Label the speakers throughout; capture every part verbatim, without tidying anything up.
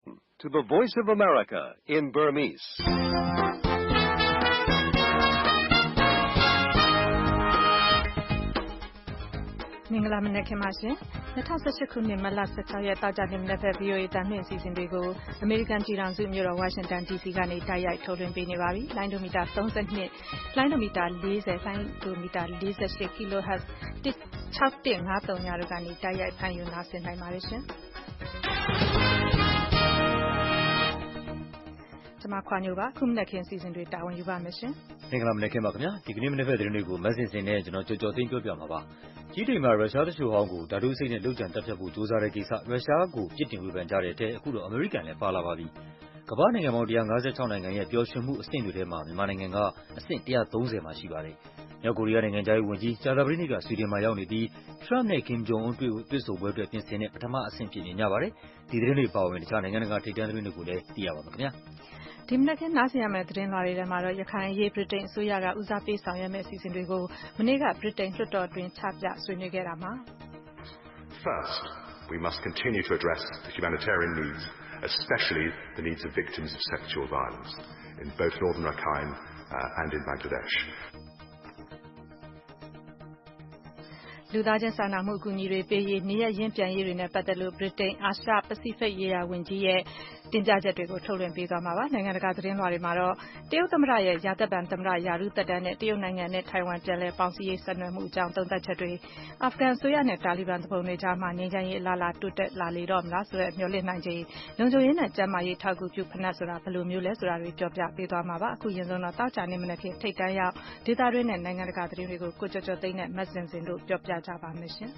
Speaker 1: to the Voice of America in Burmese.
Speaker 2: ။မင်္ဂလာမနက်ခင်းပါရှင်။၂၀၁၈ခုနှစ်မတ်လ၁၆ရက်တောက်ကြနေ့မနက်ဖက် ဗွီအိုအေ တန်လှည့်အစီအစဉ်တွေကိုအမေရိကန်ပြည်ထောင်စုမြို့တော်ဝါရှင်တန် ဒီစီကနေတိုက်ရိုက်ထုတ်လွှင့်ပေးနေပါပြီ။လိုင်းဒိုမီတာ၃၂၊လိုင်းဒိုမီတာ၄၀၊လိုင်းဒိုမီတာ၄၈ ကီလိုဟတ်ဇ်၆၁၅၃တို့ကနေတိုက်ရိုက်ဖမ်းယူနားဆင်နိုင်ပါတယ်ရှင်။ကျွန်မခွာညိုပါခုမနက်ခင်းအစီအစဉ်တွေတာဝန်ယူပါမယ်ရှင်
Speaker 3: ။မင်္ဂလာမနက်ခင်းပါခင်ဗျာ။ဒီကနေ့မနက်ဖက်သတင်းတွေကိုမဆင်စင်နဲ့ကျွန်တော်ကြော်ကြော်သိမ်းပြောပြမှာပါ။ကြီးတိမ်မှာရုရှားတချို့ဟောင်းကိုဓာတုစိတ်နဲ့လှုပ်ကြံတက်ဖြတ်ဖို့ကြိုးစားတဲ့ကိစ္စရုရှားကိုပြစ်တင်ဝေဖန်ကြတဲ့အထက်အခုတော့အမေရိကန်လည်းပါလာပါပြီ။ကမ္ဘာနိုင်ငံပေါင်း၁၅၆နိုင်ငံရဲ့ပျော်ရွှင်မှုအဆင့်တွေထဲမှာမြန်မာနိုင်ငံကအဆင့်၁၃၀မှာရှိပါတယ်။မြောက်ကိုရီးယားနိုင်ငံသားရေးဝန်ကြီးကြာသပတေးနေ့ကဆွီဒင်မှာရောက်နေပြီး Trump နဲ့ Kim Jong Un တွေ့တွေ့ဆုံပွဲအတွက်ပြင်ဆင်တဲ့ပထမအဆင့်ဖြစ်နေကြပါတယ်။ဒီသတင်းတွေပါဝင်တခြားနိုင်ငံတကာထိပ်တန်းသတင်းတွေကိုလည်းသိရပါမယ်ခင်ဗျာ။
Speaker 2: ဒီမနက်ခင်းနားဆင်ရမယ့်သတင်းလွှာတွေထဲမှာတော့ရခိုင်ရေးဗြိတိန်အစိုးရကဦးစားပေးဆောင်ရွက်မယ့်အစီအစဉ်တွေကိုမနေ့ကဗြိတိန်လွှတ်တော်တွင်ချပြဆွေးနွေးခဲ့တာမှာ
Speaker 4: First, we must continue to address the humanitarian needs, especially the needs of victims of sexual violence in both northern Rakhine uh, and in Bangladesh.
Speaker 2: လူသားချင်းစာနာမှုအကူအညီတွေပေးရေးနေရရင်းပြန်ရေးတွေနဲ့ပတ်သက်လို့ဗြိတိန်အာရှပစိဖိတ်ရေးရာဝန်ကြီးရဲ့တင်ပြချက်တွေကိုထုတ်လွှင့်ပေးသွားမှာပါနိုင်ငံတကာသတင်းလွှာတွေမှာတော့တရုတ်သမ္မတရဲ့ရာသက်ပန်သမ္မတရာထူးသက်တမ်းနဲ့တရုတ်နိုင်ငံနဲ့ထိုင်ဝမ်ပြန်လည်ပေါင်းစည်းရေးဆက်နွယ်မှုအကြောင်းသုံးသပ်ချက်တွေအာဖဂန်အစိုးရနဲ့တာလီဘန်တပ်ဖွဲ့တွေကြားမှာငြိမ်းချမ်းရေးအလားအလာတိုးတက်လာလေတော့မလားဆိုတဲ့မျှော်လင့်နိုင်ခြေလုံခြုံရေးနဲ့ကျန်းမာရေးထောက်ကူပြုဖက်နှက်ဆိုတာဘယ်လိုမျိုးလဲဆိုတာတွေပြောပြပေးသွားမှာပါအခုရင်ဆုံးတော့တောက်ချာနေမနက်ခင်းထိတ်တန်းရောက်ဒေသတွင်းနဲ့နိုင်ငံတကာသတင်းတွေကိုကိုကျော်ကျော်သိန်းနဲ့မတ်စင်စင်တို့ပြောပြကြပါမယ်ရှင်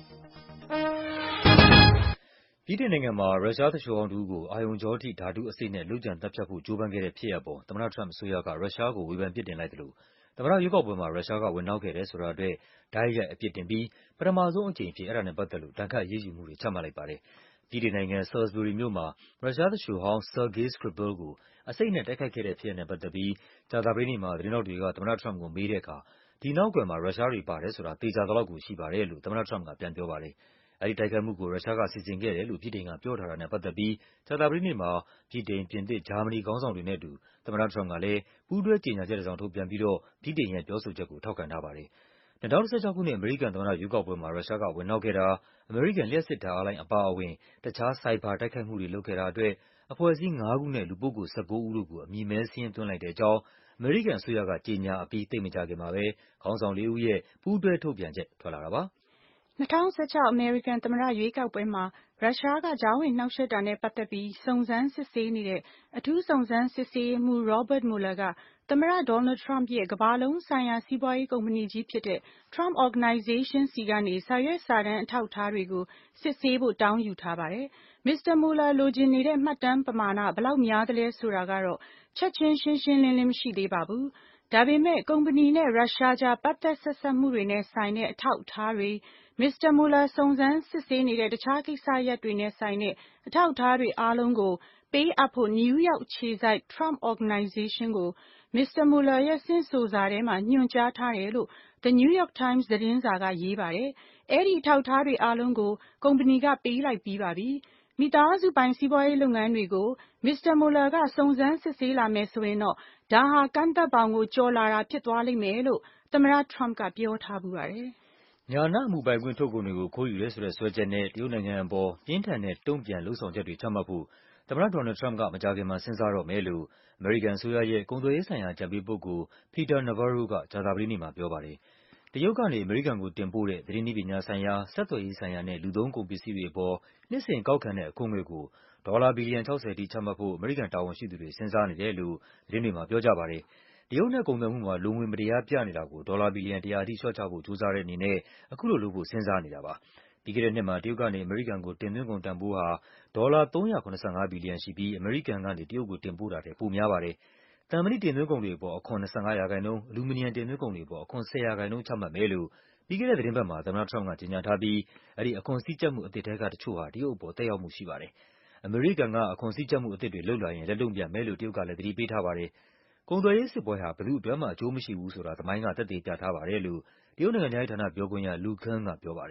Speaker 3: ဗြိတိန်နိုင်ငံမှာရုရှားသူလျှိုဟောင်းတစ်ဦးကိုအာရုံကြောထိဓာတုအဆိပ်နဲ့လုပ်ကြံသတ်ဖြတ်ဖို့ကြိုးပမ်းခဲ့တဲ့ဖြစ်ရပ်ပေါ်သမ္မတထရမ့်အစိုးရကရုရှားကိုဝေဖန်ပြစ်တင်လိုက်သလိုသမ္မတရွေးကောက်ပွဲမှာရုရှားကဝင်နှောက်ခဲ့တယ်ဆိုတာအတွက်တိုက်ရိုက်အပြစ်တင်ပြီးပထမဆုံးအကြိမ်အဖြစ်အဲဒါနဲ့ပတ်သက်လို့ဒဏ်ခတ်အရေးယူမှုတွေချမှတ်လိုက်ပါတယ်။ဗြိတိန်နိုင်ငံ Salisbury မြို့မှာရုရှားသူလျှိုဟောင်း Sergei Skripal ကိုအဆိပ်နဲ့တိုက်ခိုက်ခဲ့တဲ့ဖြစ်ရပ်နဲ့ပတ်သက်ပြီးကြာသပတေးနေ့မှာသတင်းထောက်တွေကသမ္မတထရမ့်ကိုမေးတဲ့အခါဒီနောက်ကွယ်မှာရုရှားတွေပါတယ်ဆိုတာသေချာသလောက်ကိုရှိပါတယ်လို့သမ္မတထရမ့်ကပြန်ပြောပါတယ်။အဲဒီတိုက်ခိုက်မှုကိုရုရှားကစီစဉ်ခဲ့တယ်လို့ဗြိတိန်ကပြောထားတာနဲ့ပတ်သက်ပြီးကြာသပတေးနေ့မှာဗြိတိန်၊ပြင်သစ်၊ဂျာမနီခေါင်းဆောင်တွေနဲ့အတူသမ္မတထရမ့်ကလည်းပူးတွဲကြေညာချက်တစ်စောင်ထုတ်ပြန်ပြီးတော့ဗြိတိန်ရဲ့ပြောဆိုချက်ကိုထောက်ခံထားပါတယ်။၂၀၁၆ခုနှစ်အမေရိကန်သမ္မတရွေးကောက်ပွဲမှာရုရှားကဝင်နှောက်ခဲ့တာ၊အမေရိကန်လျှပ်စစ်ဓာတ်အားလိုင်းအပါအဝင်တခြားဆိုက်ဘာတိုက်ခိုက်မှုတွေလုပ်ခဲ့တာအတွက်အဖွဲ့အစည်းငါးခုနဲ့လူပုဂ္ဂိုလ်၁၉ဦးတို့ကိုအမည်မဲစာရင်းသွင်းလိုက်တဲ့အကြောင်းအမေရိကန်အစိုးရကကြေညာအပြီးသိပ်မကြာခင်မှာပဲခေါင်းဆောင်လေးဦးရဲ့ပူးတွဲထုတ်ပြန်ချက်ထွက်လာတာပါ။
Speaker 5: ၂၀၁၆အမေရိကန်သမ္မတရွေးကောက်ပွဲမှာရုရှားကကြားဝင်နှောက်ယှက်တာနဲ့ပတ်သက်ပြီးစုံစမ်းစစ်ဆေးနေတဲ့အထူးစုံစမ်းစစ်ဆေးရေးမှူး Robert Mueller ကသမ္မတ Donald Trump ရဲ့ကမ္ဘာလုံးဆိုင်ရာစီးပွားရေးကုမ္ပဏီကြီးဖြစ်တဲ့ Trump Organization ဆီကနေစာရွက်စာတမ်းအထောက်အထားတွေကိုစစ်ဆေးဖို့တောင်းယူထားပါတယ်။ မစ္စတာ Mueller လိုချင်နေတဲ့မှတ်တမ်းပမာဏဘယ်လောက်များသလဲဆိုတာကတော့ချက်ချင်းရှင်းရှင်းလင်းလင်းမရှိသေးပါဘူး။ဒါပေမဲ့ကုမ္ပဏီနဲ့ရုရှားကြားပတ်သက်ဆက်စပ်မှုတွေနဲ့ဆိုင်တဲ့အထောက်အထားတွေမစ္စတာ Mueller စုံစမ်းစစ်ဆေးနေတဲ့တခြားကိစ္စရပ်တွေနဲ့ဆိုင်တဲ့အထောက်အထားတွေအားလုံးကိုပေးအပ်ဖို့နယူးယောက်အခြေစိုက် Trump Organization ကိုမစ္စတာ Mueller ရဲ့ဆင့်ဆိုစာထဲမှာညွှန်ကြားထားတယ်လို့ The New York Times သတင်းစာကရေးပါတယ်။အဲဒီအထောက်အထားတွေအားလုံးကိုကုမ္ပဏီကပေးလိုက်ပြီးပါပြီ။မိသားစုပိုင်စီးပွားရေးလုပ်ငန်းတွေကိုမစ္စတာ Mueller ကစုံစမ်းစစ်ဆေးလာမယ်ဆိုရင်တော့ဒါဟာကန့်သတ်ဘောင်ကိုကျော်လာတာဖြစ်သွားလိမ့်မယ်လို့သမ္မတ Trump ကပြောထားဖူးပါတယ်
Speaker 3: ။ဉာဏအမှုပိုင်ခွင့်ထုတ်ကုန်တွေကိုခိုးယူတယ်ဆိုတဲ့စွဲချက်နဲ့တရုတ်နိုင်ငံအပေါ်ပြင်းထန်တဲ့တုန့်ပြန်လုပ်ဆောင်ချက်တွေချမှတ်ဖို့သမ္မတ Donald Trump ကမကြာခင်မှာစဉ်းစားတော့မယ်လို့အမေရိကန်အစိုးရရဲ့ကုန်သွယ်ရေးဆိုင်ရာအကြံပေးပုဂ္ဂိုလ် Peter Navarro ကကြာသပတေးနေ့မှာပြောပါတယ်။တရုတ်ကနေအမေရိကန်ကိုတင်ပို့တဲ့သတင်းနည်းပညာဆိုင်ရာ၊ဆက်သွယ်ရေးဆိုင်ရာနဲ့လူသုံးကုန်ပစ္စည်းတွေအပေါ်နှစ်စဉ်ကောက်ခံတဲ့အခွန်ငွေကိုဒေါ်လာဘီလီယံ၆၀ထိချမှတ်ဖို့အမေရိကန်တာဝန်ရှိသူတွေစဉ်းစားနေတယ်လို့သတင်းတွေမှာပြောကြပါတယ်။တရုတ်နဲ့ကုန်သွယ်မှုမှာလိုငွေမတရားပြနေတာကိုဒေါ်လာဘီလီယံ၁၀၀ထိလျှော့ချဖို့ကြိုးစားတဲ့အနေနဲ့အခုလိုလုပ်ဖို့စဉ်းစားနေတာပါ။ပြီးခဲ့တဲ့နှစ်မှာတရုတ်ကနေအမေရိကန်ကိုတင်သွင်းကုန်တန်ဖိုးဟာဒေါ်လာ၃၇၅ဘီလီယံရှိပြီးအမေရိကန်ကနေတရုတ်ကိုတင်ပို့တာထက်ပိုများပါတယ်။သံမဏိတင်သွင်းကုန်တွေအပေါ်အခွန်၂၅ရာခိုင်နှုန်း၊အလူမီနီယံတင်သွင်းကုန်တွေအပေါ်အခွန်၁၀ရာခိုင်နှုန်းချမှတ်မယ်လို့ပြီးခဲ့တဲ့သီတင်းပတ်မှာသမ္မတထရမ့်ပ်ကကြေညာထားပြီးအဲဒီအခွန်စည်းကြပ်မှုအသစ်ထဲကတချို့ဟာတရုတ်အပေါ်သက်ရောက်မှုရှိပါတယ်။အမေရိကန်ကအခွန်စည်းကြပ်မှုအသစ်တွေလုပ်လာရင်လက်တုန့်ပြန်မယ်လို့တရုတ်ကလည်းသတိပေးထားပါတယ်။ကုန်သွယ်ရေးစစ်ပွဲဟာဘယ်သူ့အတွက်မှအကျိုးမရှိဘူးဆိုတာသမိုင်းကသက်သေပြထားပါတယ်လို့တရုတ်နိုင်ငံခြားရေးဌာနပြောခွင့်ရ Lu Kang ကပြောပါတယ်။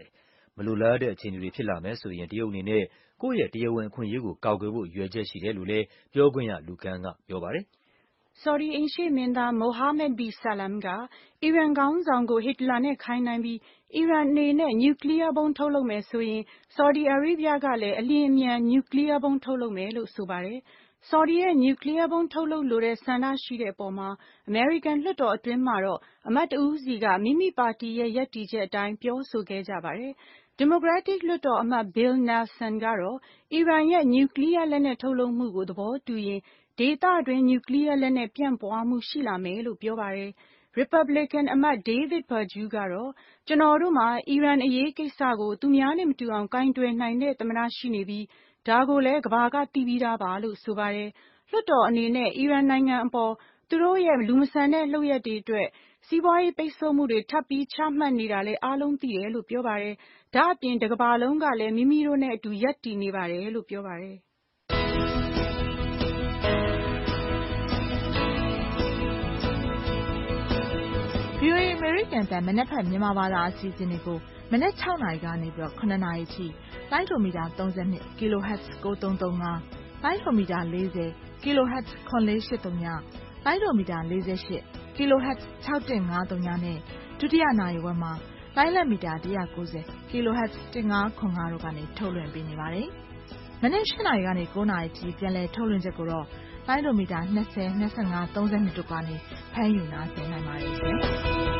Speaker 3: မလိုလားတဲ့အခြေအနေတွေဖြစ်လာမယ်ဆိုရင်တရုတ်အနေနဲ့ကိုယ့်ရဲ့တရားဝင်အခွင့်အရေးကိုကာကွယ်ဖို့ရည်ရွယ်ချက်ရှိတယ်လို့လည်းပြောခွင့်ရလူကန်ကပြောပါတယ်
Speaker 5: ဆော်ဒီအိမ်ရှေ့မင်းသားမိုဟာမက်ဘီဆာလမ်ကအီရန်ခေါင်းဆောင်ကိုဟစ်တလာနဲ့ခိုင်းနှိုင်းပြီးအီရန်အနေနဲ့နျူကလ িয়ার ဘုံးထုတ်လုပ်မယ်ဆိုရင်ဆော်ဒီအာရေဗျကလည်းအလျင်အမြန်နျူကလ িয়ার ဘုံးထုတ်လုပ်မယ်လို့ဆိုပါတယ်။ဆော်ဒီရဲ့နျူကလ িয়ার ဘုံးထုတ်လုပ်လိုတဲ့ဆန္ဒရှိတဲ့အပေါ်မှာအမေရိကန်လွှတ်တော်အတွင်းမှာတော့အမတ်တဦးစီကမိမိပါတီရဲ့ရပ်တည်ချက်အတိုင်းပြောဆိုခဲ့ကြပါတယ်။ဒီမိုကရက်တစ်လွှတ်တော်အမတ်ဘီလ်နယ်ဆန်ကတော့အီရန်ရဲ့နျူကလ িয়ার လက်နက်ထုတ်လုပ်မှုကိုသဘောတူရင်ဒေသတွင်းနျူကလ িয়ার လက်နက်ပြန့်ပွားမှုရှိလာမယ်လို့ပြောပါတယ်။ Republican အမတ် David Perdue ကတော့ကျွန်တော်တို့မှာအီရန်အရေးကိစ္စကိုသူများနဲ့မတူအောင်ကိုင်တွယ်နိုင်တဲ့သမ္မတရှိနေပြီးဒါကိုလည်းကမ္ဘာကသိပြီးသားပါလို့ဆိုပါတယ်။လွှတ်တော်အနေနဲ့အီရန်နိုင်ငံအပေါ်သူတို့ရဲ့လူမဆန်တဲ့လုပ်ရပ်တွေအတွက်စီးပွားရေးပိတ်ဆို့မှုတွေထပ်ပြီးချမှတ်နေတာလည်းအားလုံးသိတယ်လို့ပြောပါတယ်။ဒါ့အပြင်တကမ္ဘာလုံးကလည်းမိမိတို့နဲ့အတူရပ်တည်နေပါတယ်လို့ပြောပါတယ်။
Speaker 6: ဗွီအိုအေ American တန်မနက်ဖြန်မြန်မာဘာသာအစီအစဉ်တွေကိုမနက်၆နာရီကနေပြီးတော့၇နာရီထိလိုင်းဒိုမီတာ၃၂ kilohertz ကိုသုံးသုံး၅လိုင်းဒိုမီတာ၄၀ kilohertz ခွန်လေး၈၃ညလိုင်းဒိုမီတာ၄၈ kilohertz ၆၁၅၃နဲ့ဒုတိယနာရီဝက်မှာလိုင်းလက်မီတာ၁၉၀ kilohertz ၁၅ခွန်၅တို့ကနေထုတ်လွှင့်ပေးနေပါတယ်။မနက်၈နာရီကနေ၉နာရီထိပြန်လည်ထုတ်လွှင့်ချက်ကိုတော့လိုင်းဒိုမီတာ၂၀ ၂၅ ၃၂တို့ကနေဖမ်းယူနားဆင်နိုင်ပါတယ်ရှင်။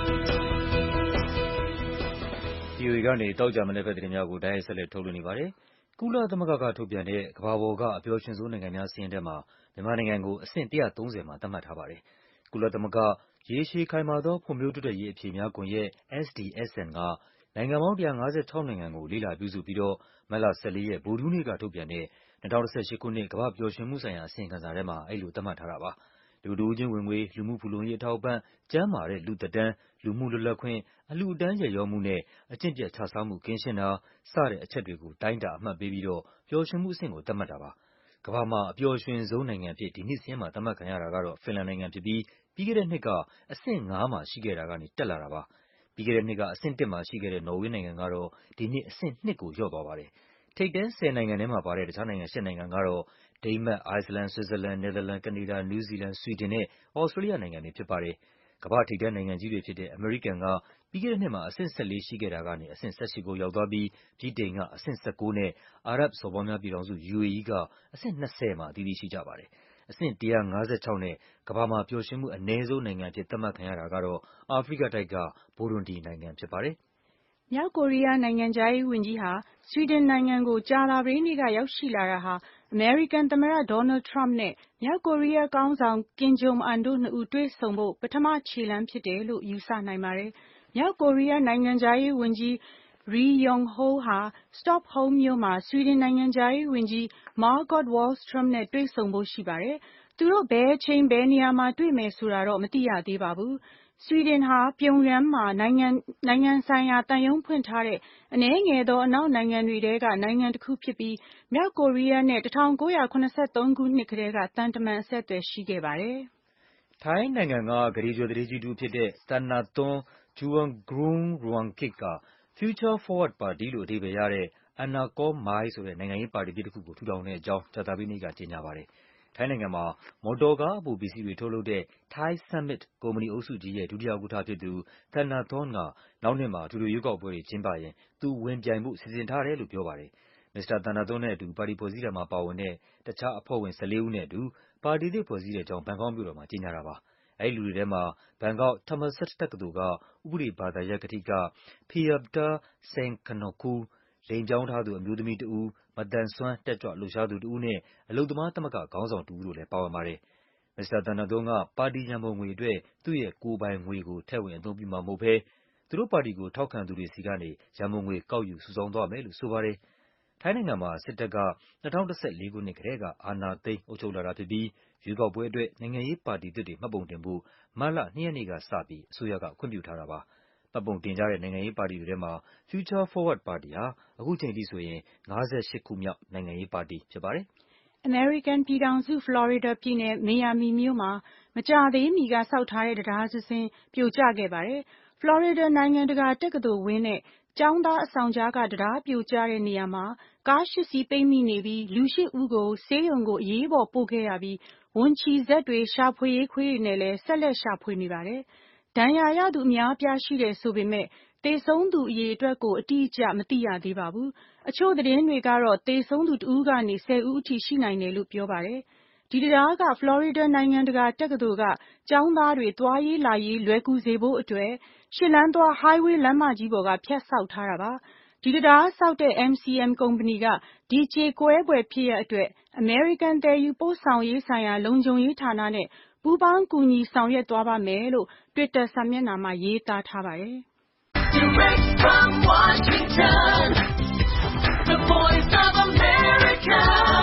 Speaker 3: ဗွီအိုအေကနေတောက်ကြမနေ့ဖက်သတင်းများကိုတိုက်ရိုက်ဆက်လက်ထုတ်လွှင့်နေပါတယ်။ကုလသမဂ္ဂကထုတ်ပြန်တဲ့ကမ္ဘာပေါ်ကအပျော်ရွှင်ဆုံးနိုင်ငံများစာရင်းထဲမှာမြန်မာနိုင်ငံကိုအဆင့်၁၃၀မှာသတ်မှတ်ထားပါတယ်။ကုလသမဂ္ဂရေရှည်ခိုင်မာသောဖွံ့ဖြိုးတိုးတက်ရေးအဖြေများကွန်ရက် S D S N ကနိုင်ငံပေါင်း၁၅၆နိုင်ငံကိုလေ့လာပြုစုပြီးတော့မတ်လ၁၄ရက်ဗုဒ္ဓဟူးနေ့ကထုတ်ပြန်တဲ့၂၀၁၈ခုနှစ်ကမ္ဘာ့ပျော်ရွှင်မှုဆိုင်ရာအစီရင်ခံစာထဲမှာအဲဒီလိုသတ်မှတ်ထားတာပါ။လူတဦးချင်းဝင်ငွေလူမှုဖူလုံရေးအထောက်အပံ့ကျန်းမာတဲ့လူသက်တမ်းလူမှုလွတ်လပ်ခွင့်အလှူအတန်းရည်ရောမှုနဲ့အကျင့်ပျက်ခြစားမှုကင်းရှင်းတာစတဲ့အချက်တွေကိုတိုင်းတာအမှတ်ပေးပြီးတော့ပျော်ရွှင်မှုအဆင့်ကိုသတ်မှတ်တာပါ။ကမ္ဘာမှာအပျော်ရွှင်ဆုံးနိုင်ငံအဖြစ်ဒီနှစ်စာရင်းမှာသတ်မှတ်ခံရတာကတော့ဖင်လန်နိုင်ငံဖြစ်ပြီးပြီးခဲ့တဲ့နှစ်ကအဆင့်ငါးမှာရှိခဲ့တာကနေတက်လာတာပါ။ပြီးခဲ့တဲ့နှစ်ကအဆင့်တစ်မှာရှိခဲ့တဲ့နော်ဝေးနိုင်ငံကတော့ဒီနှစ်အဆင့်နှစ်ကိုလျော့သွားပါတယ်။ထိပ်တန်းဆယ်နိုင်ငံထဲမှာပါတဲ့တခြားနိုင်ငံရှစ်နိုင်ငံကတော့ဒိန်းမတ်၊အိုက်စလန်၊ဆွစ်ဇာလန်၊နယ်သာလန်၊ကနေဒါ၊နယူးဇီလန်၊ဆွီဒင်နဲ့သြစတြေးလျနိုင်ငံတွေဖြစ်ပါတယ်။ကမ္ဘာ့ထိပ်တန်းနိုင်ငံကြီးတွေဖြစ်တဲ့အမေရိကန်ကပြီးခဲ့တဲ့နှစ်မှာအဆင့်၁၄ရှိခဲ့တာကနေအဆင့်၁၈ကိုရောက်သွားပြီးဗြိတိန်ကအဆင့်၁၉နဲ့အာရပ်စော်ဘွားများပြည်ထောင်စု U A E ကအဆင့်၂၀မှာအသီးသီးရှိကြပါတယ်။အဆင့်၁၅၆နဲ့ကမ္ဘာမှာပျော်ရွှင်မှုအနည်းဆုံးနိုင်ငံအဖြစ်သတ်မှတ်ခံရတာကတော့အာဖရိကတိုက်ကဘူရွန်ဒီနိုင်ငံဖြစ်ပါတယ်
Speaker 5: ။မြောက်ကိုရီးယားနိုင်ငံခြားရေးဝန်ကြီးဟာဆွီဒင်နိုင်ငံကိုကြာသပတေးနေ့ကရောက်ရှိလာတာဟာအမေရိကန်သမ္မတဒေါ်နယ်ထရမ့်နဲ့မြောက်ကိုရီးယားခေါင်းဆောင်ကင်ဂျုံအွန်တို့နှစ်ဦးတွေ့ဆုံဖို့ပထမခြေလှမ်းဖြစ်တယ်လို့ယူဆနိုင်ပါတယ်။မြောက်ကိုရီးယားနိုင်ငံခြားရေးဝန်ကြီးရီယုံဟိုးဟာစတော့ဟုမ်းမြို့မှာဆွီဒင်နိုင်ငံခြားရေးဝန်ကြီးမာဂေါ့တ်ဝေါလ်စထရမ်နဲ့တွေ့ဆုံဖို့ရှိပါတယ်။သူတို့ဘယ်အချိန်ဘယ်နေရာမှာတွေ့မယ်ဆိုတာတော့မသိရသေးပါဘူး။ဆွီဒင်ဟာပြုံယမ်းမှာနိုင်ငံနိုင်ငံဆိုင်ရာသံရုံးဖွင့်ထားတဲ့အနည်းငယ်သောအနောက်နိုင်ငံတွေထဲကနိုင်ငံတစ်ခုဖြစ်ပြီးမြောက်ကိုရီးယားနဲ့၁၉၇၃ခုနှစ်ကတည်းကသံတမန်အဆက်အသွယ်ရှိခဲ့ပါတယ်
Speaker 3: ။ထိုင်းနိုင်ငံကဂရီကျွယ်သူဋ္ဌေးကြီးတစ်ဦးဖြစ်တဲ့သန္နာသွန်းဂျူဝမ်ဂရုန်းရွမ်ကစ်က Future Forward Party လို့အဓိပ္ပာယ်ရတဲ့ အန်နာကောမိုင်ဆိုတဲ့နိုင်ငံရေးပါတီသစ်တစ်ခုကိုထူထောင်တဲ့အကြောင်းကြာသပတေးနေ့ကကြေညာပါတယ်။ထိုင်းနိုင်ငံမှာမော်တော်ကားအပိုပစ္စည်းတွေထုတ်လုပ်တဲ့ Thai Summit ကုမ္ပဏီအုပ်စုကြီးရဲ့ဒုတိယဥက္ကဋ္ဌဖြစ်သူသန္နာသွန်းကနောက်နှစ်မှာအထွေထွေရွေးကောက်ပွဲတွေကျင်းပရင်သူဝင်ပြိုင်ဖို့စီစဉ်ထားတယ်လို့ပြောပါတယ်။မစ္စတာသန္နာသွန်းနဲ့အတူပါတီဖွဲ့စည်းတာမှာပါဝင်တဲ့တခြားအဖွဲ့ဝင်၁၄ဦးနဲ့အတူပါတီသစ်ဖွဲ့စည်းတဲ့အကြောင်းဘန်ကောက်မြို့တော်မှာကြေညာတာပါ။အဲဒီလူတွေထဲမှာဘန်ကောက် Thammasat တက္ကသိုလ်ကဥပဒေဘာသာရပ်ကထိက Phiyapta Sengkanockul ၊လိင်ပြောင်းထားသူအမျိုးသမီးတစ်ဦး၊မသန်စွမ်းတက်ကြွလှုပ်ရှားသူတစ်ဦးနဲ့အလုပ်သမားသမဂ္ဂခေါင်းဆောင်တစ်ဦးတို့လည်းပါဝင်ပါတယ်။မစ္စတာသန္နာသွန်းကပါတီရန်ပုံငွေအတွက်သူ့ရဲ့ကိုယ်ပိုင်ငွေကိုထည့်ဝင်အသုံးပြုမှာမဟုတ်ဘဲသူတို့ပါတီကိုထောက်ခံသူတွေဆီကနေရန်ပုံငွေကောက်ယူစုဆောင်းသွားမယ်လို့ဆိုပါတယ်။ထိုင်းနိုင်ငံမှာစစ်တပ်က၂၀၁၄ခုနှစ်ကတည်းကအာဏာသိမ်းအုပ်ချုပ်လာတာဖြစ်ပြီးရွေးကောက်ပွဲအတွက်နိုင်ငံရေးပါတီသစ်တွေမှတ်ပုံတင်ဖို့မတ်လ၂ရက်နေ့ကစပြီးအစိုးရကခွင့်ပြုထားတာပါ။မှတ်ပုံတင်ကြတဲ့နိုင်ငံရေးပါတီတွေထဲမှာ Future Forward Party ဟာအခုချိန်ထိဆိုရင်၅၈ခုမြောက်နိုင်ငံရေးပါတီဖြစ်ပါတယ်
Speaker 5: ။အမေရိကန်ပြည်ထောင်စုဖလော်ရီဒါပြည်နယ်မီယာမီမြို့မှာမကြာသေးမီကဆောက်ထားတဲ့တံတားတစင်းပြိုကျခဲ့ပါတယ်။ဖလော်ရီဒါနိုင်ငံတကာတက္ကသိုလ်ဝင်းနဲ့ကျောင်းသားအဆောင်ကြားကတရားပြိုကျတဲ့နေရာမှာကားရှစ်စီးပိတ်မိနေပြီးလူရှိဦးကိုဆေးရုံကိုအရေးပေါ်ပို့ခဲ့ရပြီးဝန်ချီဆက်တွေရှာဖွေရေးခွေးတွေနဲ့လည်းဆက်လက်ရှာဖွေနေပါတယ်။ဒဏ်ရာရသူအများအပြားရှိတယ်ဆိုပေမဲ့သေဆုံးသူအရေအတွက်ကိုအတိအကျမသိရသေးပါဘူး။အချို့သတင်းတွေကတော့သေဆုံးသူတဦးကနေဆယ်ဦးအထိရှိနိုင်တယ်လို့ပြောပါတယ်။ဒီတရားကဖလော်ရီဒါနိုင်ငံတကာတက္ကသိုလ်ကကျောင်းသားတွေသွားရေးလာရေးလွယ်ကူစေဖို့အတွက်ရှစ်လမ်းသွား highway လမ်းမကြီးပေါ်ကဖြတ်ဆောက်ထားတာပါ။ဒီတရားဆောက်တဲ့ M C M ကုမ္ပဏီကဒီကြေကွဲပွဲဖြစ်ရအတွက် American သယ်ယူပို့ဆောင်ရေးဆိုင်ရာလုံခြုံရေးဌာနနဲ့ပူးပေါင်းကူညီဆောင်ရွက်သွားပါမယ်လို့ Twitter စာမျက်နှာမှာရေးသားထားပါတယ်။
Speaker 2: Direct from Washington, the voice of America,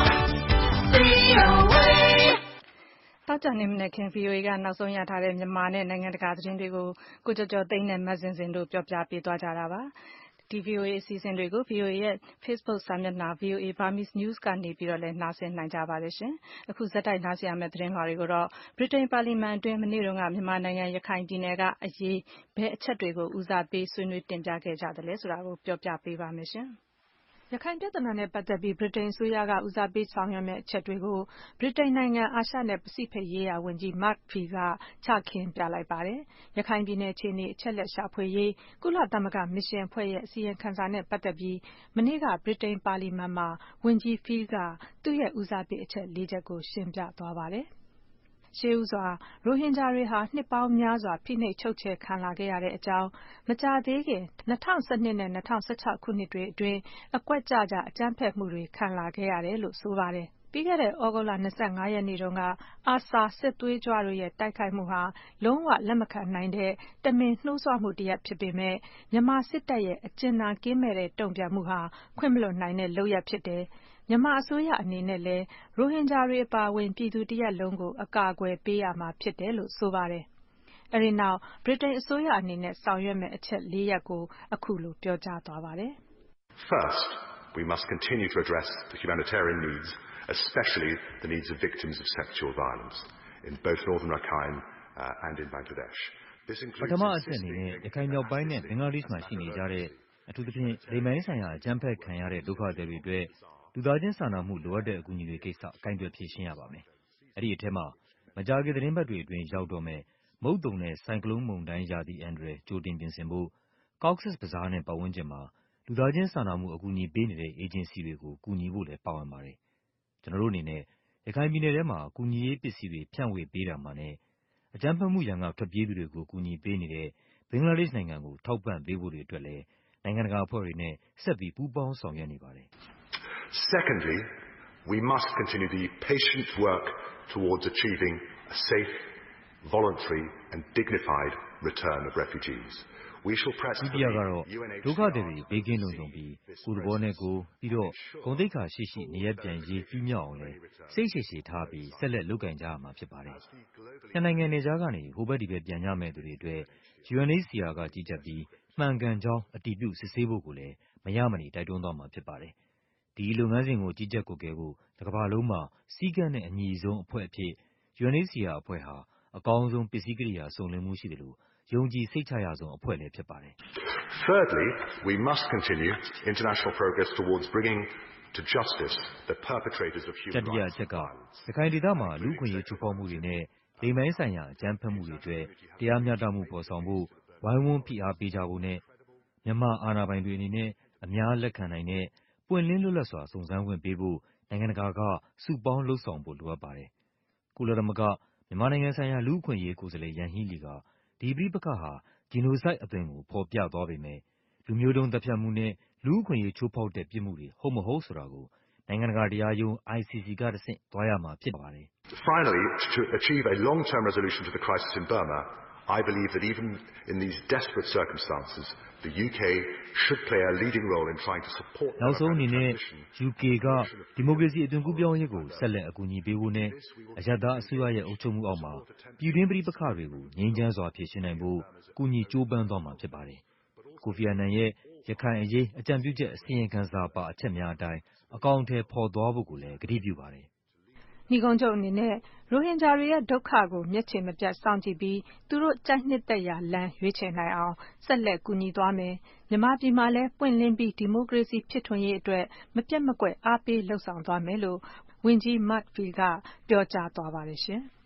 Speaker 2: V O A တောက်ကြနေမနေ့ခင် V O A ကနောက်ဆုံးရထားတဲ့မြန်မာနဲ့နိုင်ငံတကာသတင်းတွေကိုကိုကျော်ကျော်သိန်းနဲ့မတ်စင်စင်တို့ပြောပြပေးသွားကြတာပါ။ဒီ V O A အစီအစဉ်တွေကို V O A ရဲ့ Facebook စာမျက်နှာ V O A Burmese News ကနေပြီးတော့လည်းနှာစင်နိုင်ကြပါတယ်ရှင်။အခုဇက်တိုက်နှာစင်ရမယ့်သတင်းလွှာတွေကိုတော့ဗြိတိန်ပါလီမန်အတွင်းမနေ့တုန်းကမြန်မာနိုင်ငံရခိုင်ပြည်နယ်ကအရေးဘယ်အချက်တွေကိုဦးစားပေးဆွေးနွေးတင်ပြခဲ့ကြတယ်လဲဆိုတာကိုပြောပြပေးပါမယ်ရှင်။ရခိုင်ပြဿနာနဲ့ပတ်သက်ပြီးဗြိတိန်အစိုးရကဦးစားပေးဆောင်ရွက်မယ့်အချက်တွေကိုဗြိတိန်နိုင်ငံအာရှနဲ့ပစိဖိတ်ရေးရာဝန်ကြီး Mark Fee ကချခင်းပြလိုက်ပါတယ်။ရခိုင်ပြည်နယ်အခြေအနေအချက်လက်ရှာဖွေရေးကုလသမဂ္ဂမစ်ရှင်အဖွဲ့ရဲ့အစီရင်ခံစာနဲ့ပတ်သက်ပြီးမနေ့ကဗြိတိန်ပါလီမန်မှာဝန်ကြီး Fee ကသူ့ရဲ့ဦးစားပေးအချက်လေးချက်ကိုရှင်းပြသွားပါတယ်။ရှေးဦးစွာရိုဟင်ဂျာတွေဟာနှစ်ပေါင်းများစွာဖိနှိပ်ချုပ်ချယ်ခံလာခဲ့ရတဲ့အကြောင်းမကြာသေးခင်၂၀၁၂နဲ့၂၀၁၆ခုနှစ်တွေအတွင်းအကွက်ကျကျအကြမ်းဖက်မှုတွေခံလာခဲ့ရတယ်လို့ဆိုပါတယ်။ပြီးခဲ့တဲ့ဩဂုတ်လ၂၅ရက်နေ့တုန်းကအာဆာစစ်သွေးကြွတို့ရဲ့တိုက်ခိုက်မှုဟာလုံးဝလက်မခံနိုင်တဲ့တမင်နှိုးဆွမှုတစ်ရပ်ဖြစ်ပေမဲ့မြန်မာစစ်တပ်ရဲ့အကြင်နာကင်းမဲ့တဲ့တုံ့ပြန်မှုဟာခွင့်မလွှတ်နိုင်တဲ့လုပ်ရပ်ဖြစ်တယ်။မြန်မာအစိုးရအနေနဲ့လည်းရိုဟင်ဂျာတွေအပါအဝင်ပြည်သူတစ်ရပ်လုံးကိုအကာအကွယ်ပေးရမှာဖြစ်တယ်လို့ဆိုပါတယ်။အဲဒီနောက်ဗြိတိန်အစိုးရအနေနဲ့ဆောင်ရွက်မယ့်အချက်လေးရပ်ကိုအခုလိုပြောကြားသွားပါတယ်။
Speaker 4: First, we must continue to address the humanitarian needs, especially the needs of victims of sexual violence in both northern Rakhine uh, and in Bangladesh. This
Speaker 3: ပထမအချက်အနေနဲ့ရခိုင်မြောက်ပိုင်းနဲ့ဘင်္ဂလားဒေ့ရှ်မှာရှိနေကြတဲ့အထူးသဖြင့်လိင်ပိုင်းဆိုင်ရာအကြမ်းဖက်ခံရတဲ့ဒုက္ခသည်တွေအတွက်လူသားချင်းစာနာမှုလိုအပ်တဲ့အကူအညီတွေကိစ္စကိုင်တွယ်ဖြေရှင်းရပါမယ်။အဲဒီအထက်မှာမကြာခင်သတင်းပတ်တွေအတွင်းရောက်တော့မဲ့မုတ်တုံနဲ့ဆိုင်ကလုန်းမုန်တိုင်းရာသီအန္တရာယ်ကြိုတင်ပြင်ဆင်ဖို့ Cox's Bazar နဲ့ပတ်ဝန်းကျင်မှာလူသားချင်းစာနာမှုအကူအညီပေးနေတဲ့အေဂျင်စီတွေကိုကူညီဖို့လည်းပါဝင်ပါတယ်။ကျွန်တော်တို့အနေနဲ့ရခိုင်ပြည်နယ်ထဲမှာကူညီရေးပစ္စည်းတွေဖြန့်ဝေပေးတာမှာနဲ့အကြမ်းဖက်မှုရန်ကထွက်ပြေးသူတွေကိုကူညီပေးနေတဲ့ဘင်္ဂလားဒေ့ရှ်နိုင်ငံကိုထောက်ပံ့ပေးဖို့တွေအတွက်လည်းနိုင်ငံတကာအဖွဲ့တွေနဲ့ဆက်ပြီးပူးပေါင်းဆောင်ရွက်နေပါတယ်။
Speaker 4: Secondly, we must continue the patient work towards achieving a safe, voluntary and dignified return of refugees. We shall press for the U N H C R
Speaker 3: ဒုက္ခသည်တွေဘေးကင်းလုံခြုံပြီးကိုယ်သဘောနဲ့ကိုယ်ပြီးတော့ဂုဏ်သိက္ခာရှိရှိနေရပြန်ရေးပြီးမြောက်အောင်လဲစိတ်ရှည်ရှည်ထားပြီးဆက်လက်လုပ်ကိုင်ကြရမှာဖြစ်ပါတယ်။နှစ်နိုင်ငံနယ်ခြားကနေဟိုဘက်ဒီဘက်ပြန်ကြမဲ့သူတွေအတွက် U N H C R ကကြီးကြပ်ပြီးမှန်ကန်ကြောင်းအတည်ပြုစစ်ဆေးဖို့ကိုလည်းမရမနေတိုက်တွန်းသွားမှာဖြစ်ပါတယ်။ဒီလုပ်ငန်းစဉ်ကိုကြီးကြပ်ကွပ်ကဲဖို့တစ်ကမ္ဘာလုံးမှာစည်းကမ်းနဲ့အညီဆုံးအဖွဲ့အဖြစ် U N H C R အဖွဲ့ဟာအကောင်းဆုံးပစ္စည်းကိရိယာစုံလင်မှုရှိတယ်လို့ယုံကြည်စိတ်ချရဆုံးအဖွဲ့လည်းဖြစ်ပါတယ်။
Speaker 4: Thirdly, we must continue international progress towards bringing to justice the perpetrators of human rights.
Speaker 3: တတိယအချက်ကရခိုင်ဒေသမှာလူ့အခွင့်အရေးချိုးဖောက်မှုတွေနဲ့လိင်ပိုင်းဆိုင်ရာအကြမ်းဖက်မှုတွေအတွက်တရားမျှတမှုဖော်ဆောင်ဖို့ဝိုင်းဝန်းဖိအားပေးကြဖို့နဲ့မြန်မာအာဏာပိုင်တွေအနေနဲ့အများလက်ခံနိုင်တဲ့ပွင့်လင်းလွတ်လပ်စွာစုံစမ်းခွင့်ပေးဖို့နိုင်ငံတကာကစုပေါင်းလှုံ့ဆော်ဖို့လိုအပ်ပါတယ်။ကုလသမဂ္ဂမြန်မာနိုင်ငံဆိုင်ရာလူ့အခွင့်အရေးကိုယ်စားလှယ်ယန်ဟီးလီကဒီပဋိပက္ခဟာဂျီနိုဆိုက်အသွင်ကိုဖော်ပြသွားပေမဲ့လူမျိုးတုံးသတ်ဖြတ်မှုနဲ့လူ့အခွင့်အရေးချိုးဖောက်တဲ့ပြစ်မှုတွေဟုတ်မဟုတ်ဆိုတာကိုနိုင်ငံတကာတရားရုံး I C C ကတဆင့်သွားရမှာဖြစ်ပါတယ်။
Speaker 4: Finally, to achieve a long-term resolution to the crisis in Burma, I believe that even in these desperate circumstances, the U K should play a leading role in trying to support the
Speaker 3: နောက်ဆုံးအနေနဲ့
Speaker 4: transition.
Speaker 3: U K ကဒီမိုကရေစီအသွင်ကူးပြောင်းရေးကိုဆက်လက်အကူအညီပေးဖို့နဲ့အရပ်သားအစိုးရရဲ့အုပ်ချုပ်မှုအောက်မှာပြည်တွင်းပဋိပက္ခတွေကိုငြိမ်းချမ်းစွာဖြေရှင်းနိုင်ဖို့ကူညီကြိုးပမ်းသွားမှာဖြစ်ပါတယ်။ကိုဖီအာနန်ရဲ့ရခိုင်အရေးအကြံပြုချက်အစီရင်ခံစာပါအချက်များအတိုင်းအကောင်အထည်ဖော်သွားဖို့ကိုလည်းကတိပြုပါတယ်။
Speaker 2: နီကုန်းချုပ်အနေနဲ့ရိုဟင်ဂျာတွေရဲ့ဒုက္ခကိုမျက်ခြေမပြတ်စောင့်ကြည့်ပြီးသူတို့ကြိုက်နှစ်သက်ရာလမ်းရွေးချယ်နိုင်အောင်ဆက်လက်ကူညီသွားမယ်။မြန်မာပြည်မှာလည်းပွင့်လင်းပြီးဒီမိုကရေစီဖြစ်ထွန်းရေးအတွက်မပြတ်မကွက်အားပေးလှုံ့ဆော်သွားမယ်လို့ဝန်ကြီး Mudfield ကပြောကြားသွားပါတယ်ရှင်။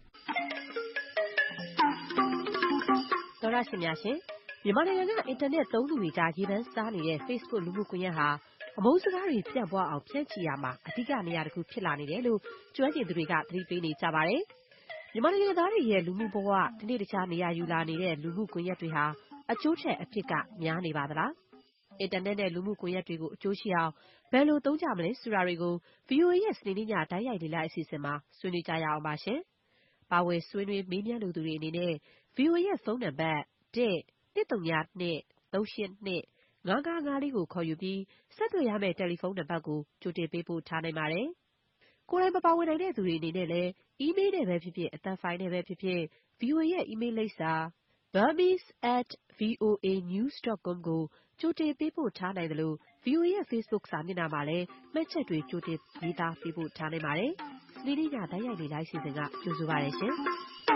Speaker 7: သောရရှိများရှင်မြန်မာနိုင်ငံကအင်တာနက်သုံးသူတွေကြားရေးပန်းစားနေတဲ့ Facebook လူမှုကွန်ရက်ဟာအမုန်းစကားတွေပြန့်ပွားအောင်ဖြန့်ချီရမှာအဓိကနေရာတစ်ခုဖြစ်လာနေတယ်လို့ကျွမ်းကျင်သူတွေကသတိပေးနေကြပါတယ်။မြန်မာနိုင်ငံသားတွေရဲ့လူမှုဘဝဒီနေ့တခြားနေရာယူလာနေတဲ့လူမှုကွန်ရက်တွေဟာအကျိုးထက်အဖြစ်ကများနေပါသလား။အင်တာနက်နဲ့လူမှုကွန်ရက်တွေကိုအကျိုးရှိအောင်ဘယ်လိုသုံးကြမလဲဆိုတာတွေကို ဗီအိုအေ ရဲ့စနေနေ့ညတိုက်ရိုက်လေ့လာအစီအစဉ်မှာဆွေးနွေးကြရအောင်ပါရှင်။ပါဝင်ဆွေးနွေးမေးမြန်းလိုသူတွေအနေနဲ့ ဗီအိုအေ ရဲ့ဖုန်းနံပါတ် တစ် နှစ် သုံး ည နှစ် သုံး ရှစ် နှစ် ငါး ငါး ငါး လေးကိုခေါ်ယူပြီးဆက်သွယ်ရမယ့်တယ်လီဖုန်းနံပါတ်ကိုကြိုတင်ပေးပို့ထားနိုင်ပါတယ်။ကိုယ်တိုင်မပါဝင်နိုင်တဲ့သူတွေအနေနဲ့လည်းအီးမေးလ်နဲ့ပဲဖြစ်ဖြစ်အသံဖိုင်နဲ့ပဲဖြစ်ဖြစ် ဗီအိုအေ ရဲ့အီးမေးလ်လိပ်စာ burmese at voa news dot com ကိုကြိုတင်ပေးပို့ထားနိုင်သလို ဗီအိုအေ ရဲ့ Facebook စာမျက်နှာမှာလည်းမှတ်ချက်တွေကြိုတင်ရေးသားပေးပို့ထားနိုင်ပါတယ်။စနေနေ့ညတိုက်ရိုက်လေ့လာအစီအစဉ်ကကြိုဆိုပါရရှင်။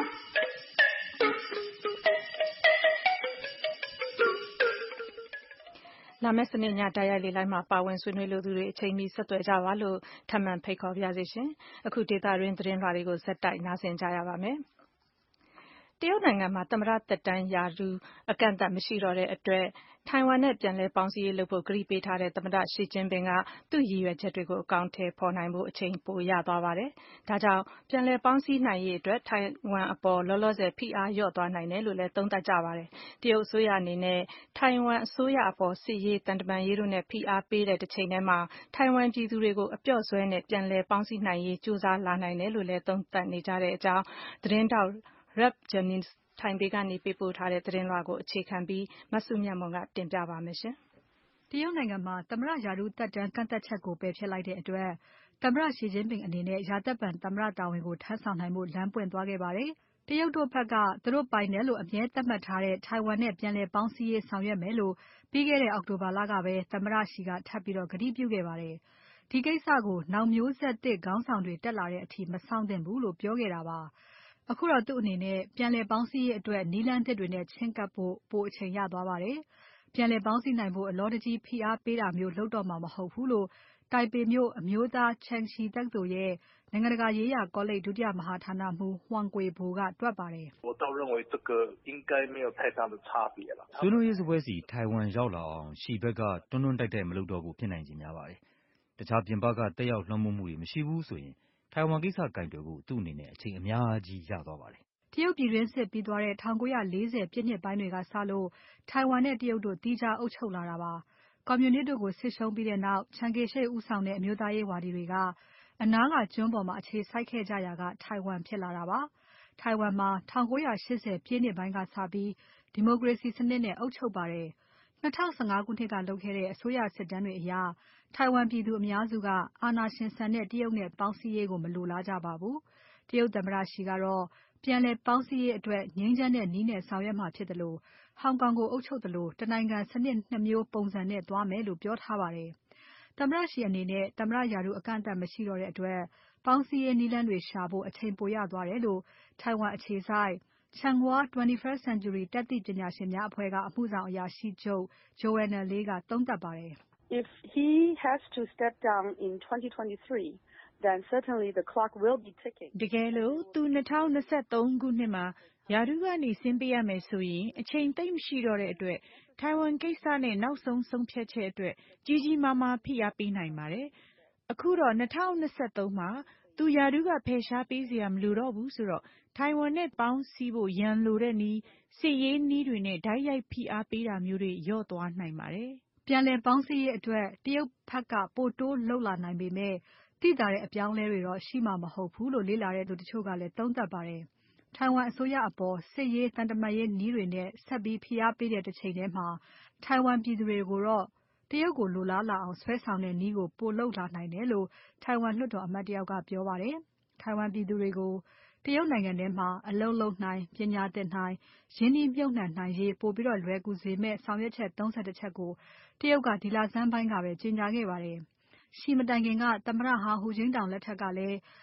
Speaker 2: လာမယ့်စနေညတိုက်ရိုက်လေလိုက်မှာပါဝင်ဆွေးနွေးလိုသူတွေအချိန်မီဆက်သွယ်ကြပါလို့ထပ်မံဖိတ်ခေါ်ပါရစေရှင်။အခုဒေတာရင်းသတင်းလွှာတွေကိုဇက်တိုက်နားဆင်ကြရပါမယ်။တရုတ်နိုင်ငံမှာသမ္မတသက်တမ်းရာထူးအကန့်အသတ်မရှိတော့တဲ့အတွက်ထိုင်ဝမ်နဲ့ပြန်လည်ပေါင်းစည်းရေးလုပ်ဖို့ကတိပေးထားတဲ့သမ္မတရှီကျင်းပင်ကသူ့ရည်ရွယ်ချက်တွေကိုအကောင်အထည်ဖော်နိုင်ဖို့အချိန်ပိုရသွားပါတယ်။ဒါကြောင့်ပြန်လည်ပေါင်းစည်းနိုင်ရေးအတွက်ထိုင်ဝမ်အပေါ်လောလောဆယ်ဖိအားလျော့သွားနိုင်တယ်လို့လည်းသုံးသပ်ကြပါတယ်။တရုတ်အစိုးရအနေနဲ့ထိုင်ဝမ်အစိုးရအပေါ်စစ်ရေးတန်တမာရေးတို့နဲ့ဖိအားပေးတဲ့တစ်ချိန်တည်းမှာထိုင်ဝမ်ပြည်သူတွေကိုအပျော့ဆွဲနဲ့ပြန်လည်ပေါင်းစည်းနိုင်ရေးကြိုးစားလာနိုင်တယ်လို့လည်းသုံးသပ်နေကြတဲ့အကြောင်းသတင်းတောက် Rap Jenningsထိုင်ပေကနေပေးပို့ထားတဲ့သတင်းလွှာကိုအခြေခံပြီးမဆုမြတ်မွန်ကတင်ပြပါမယ်ရှင်။တရုတ်နိုင်ငံမှာသမ္မတရာထူးသက်တမ်းကန့်သတ်ချက်ကိုပယ်ဖျက်လိုက်တဲ့အတွက်သမ္မတရှီကျင်းပင်အနေနဲ့ရာသက်ပန်သမ္မတတာဝန်ကိုထမ်းဆောင်နိုင်ဖို့လမ်းပွင့်သွားခဲ့ပါတယ်။တရုတ်တို့ဘက်ကသူတို့ပိုင်တယ်လို့အမြဲသတ်မှတ်ထားတဲ့ထိုင်ဝမ်နဲ့ပြန်လည်ပေါင်းစည်းရေးဆောင်ရွက်မယ်လို့ပြီးခဲ့တဲ့အောက်တိုဘာလကပဲသမ္မတရှီကထပ်ပြီးတော့ကတိပြုခဲ့ပါတယ်။ဒီကိစ္စကိုနောက်မျိုးဆက်သစ်ခေါင်းဆောင်တွေတက်လာတဲ့အထိမဆောင်သင့်ဘူးလို့ပြောခဲ့တာပါ။အခုတော့သူ့အနေနဲ့ပြန်လည်ပေါင်းစည်းရေးအတွက်နည်းလမ်းသစ်တွေနဲ့ချဉ်းကပ်ဖို့ပိုအချိန်ရသွားပါတယ်။ပြန်လည်ပေါင်းစည်းနိုင်ဖို့အလောတကြီးဖိအားပေးတာမျိုးလုပ်တော့မှာမဟုတ်ဘူးလို့တိုင်ပေမြို့အမျိုးသားချန်ချီတက္ကသိုလ်ရဲ့နိုင်ငံတကာရေးရာကောလိပ်ဒုတိယမဟာဌာနမှူးဟွမ်ကွေဘိုကတွက်ပါတယ်
Speaker 8: ။我倒认为这个应该没有太大的差别了
Speaker 3: ။ဆွေးနွေးရေးစပွဲစီထိုင်ဝမ်ရောက်လာအောင်ရှီဘက်ကတွန်းတွန်းတိုက်တိုက်မလုပ်တော့ဘူးဖြစ်နိုင်ခြေများပါတယ်။တခြားပြင်ပကတက်ရောက်လွှမ်းမိုးမှုတွေမရှိဘူးဆိုရင်ထိုင်ဝမ်ကိစ္စကင်တွယ်ဖို့သူ့အနေနဲ့အချိန်အများကြီးရသွားပါတယ်
Speaker 2: ။တရုတ်ပြည်တွင်းစစ်ပြီးသွားတဲ့၁၉၄၀ပြည့်နှစ်ပိုင်းတွေကစလို့ထိုင်ဝမ်နဲ့တရုတ်တို့သီးခြားအုပ်ချုပ်လာတာပါ။ကွန်မြူနစ်တို့ကိုစစ်ရှုံးပြီးတဲ့နောက်ချန်ကေရှေ့ဦးဆောင်တဲ့အမျိုးသားရေးဝါဒီတွေကအနားကကျွန်းပေါ်မှာအခြေစိုက်ခဲ့ကြရာကထိုင်ဝမ်ဖြစ်လာတာပါ။ထိုင်ဝမ်မှာ၁၉၈၀ပြည့်နှစ်ပိုင်းကစပြီးဒီမိုကရေစီစနစ်နဲ့အုပ်ချုပ်ပါတယ်။၂၀၁၅ခုနှစ်ကလုပ်ခဲ့တဲ့အစိုးရစစ်တမ်းတွေအရထိုင်ဝမ်ပြည်သူအများစုကအာဏာရှင်ဆန်တဲ့တရုတ်နဲ့ပေါင်းစည်းရေးကိုမလိုလားကြပါဘူး။တရုတ်သမ္မတရှီကတော့ပြန်လည်ပေါင်းစည်းရေးအတွက်ငြိမ်းချမ်းတဲ့နည်းနဲ့ဆောင်ရွက်မှာဖြစ်တယ်လို့ဟောင်ကောင်ကိုအုပ်ချုပ်တယ်လို့တနိုင်ငံစနစ်နှစ်မျိုးပုံစံနဲ့သွားမယ်လို့ပြောထားပါတယ်။သမ္မတရှီအနေနဲ့သမ္မတရာထူးအကန့်အသတ်မရှိတော့တဲ့အတွက်ပေါင်းစည်းရေးနည်းလမ်းတွေရှာဖို့အချိန်ပိုရသွားတယ်လို့ထိုင်ဝမ်အခြေစိုက် Changhua twenty-first century တတ်သိပညာရှင်များအဖွဲ့ကအမှုဆောင်အရာရှိချုပ် Joanna Lei ကသုံးသပ်ပါတယ်
Speaker 9: ။ If he has to step down in twenty twenty-three then certainly the clock will be ticking
Speaker 10: တကယ်လို့သူ၂၀၂၃ခုနှစ်မှာရာထူးကနေဆင်းပေးရမယ်ဆိုရင်အချိန်သိပ်မရှိတော့တဲ့အတွက်ထိုင်ဝမ်ကိစ္စနဲ့နောက်ဆုံးဆုံးဖြတ်ချက်အတွက်ကြီးကြီးမားမားဖိအားပေးနိုင်ပါတယ်။အခုတော့၂၀၂၃မှာသူရာထူးကဖယ်ရှားပေးစရာမလိုတော့ဘူးဆိုတော့ထိုင်ဝမ်နဲ့ပေါင်းစည်းဖို့ရန်လိုတဲ့နည်းစစ်ရေးနည်းတွေနဲ့ဓာတ်ရိုက်ဖိအားပေးတာမျိုးတွေလျော့သွားနိုင်ပါတယ်
Speaker 2: ။ပြန်လည်ပေါင်းစည်းရေးအတွက်တရုတ်ဘက်ကပိုတိုးလှုပ်လာနိုင်ပေမဲ့သိသာတဲ့အပြောင်းအလဲတွေတော့ရှိမှာမဟုတ်ဘူးလို့လေ့လာတဲ့သူတချို့ကလည်းသုံးသပ်ပါတယ်။ထိုင်ဝမ်အစိုးရအပေါ်စစ်ရေးတန်တမာရေးနည်းတွေနဲ့ဆက်ပြီးဖိအားပေးတဲ့တစ်ချိန်တည်းမှာထိုင်ဝမ်ပြည်သူတွေကိုတော့တရုတ်ကိုလိုလားလာအောင်ဆွဲဆောင်တဲ့နည်းကိုပိုလုပ်လာနိုင်တယ်လို့ထိုင်ဝမ်လွှတ်တော်အမတ်တယောက်ကပြောပါတယ်။ထိုင်ဝမ်ပြည်သူတွေကိုတရုတ်နိုင်ငံထဲမှာအလုပ်လုပ်နိုင်ပညာသင်နိုင်ရင်းနှီးမြှုပ်နှံနိုင်ရေးပိုပြီးတော့လွယ်ကူစေမဲ့ဆောင်ရွက်ချက်၃၁ချက်ကိုတရုတ်ကဒီလဆန်းပိုင်းကပဲကြေညာခဲ့ပါတယ်။ရှီမတိုင်ခင်ကသမ္မတဟောင်းဟူကျင်းတောင်လက်ထက်ကလည်းစ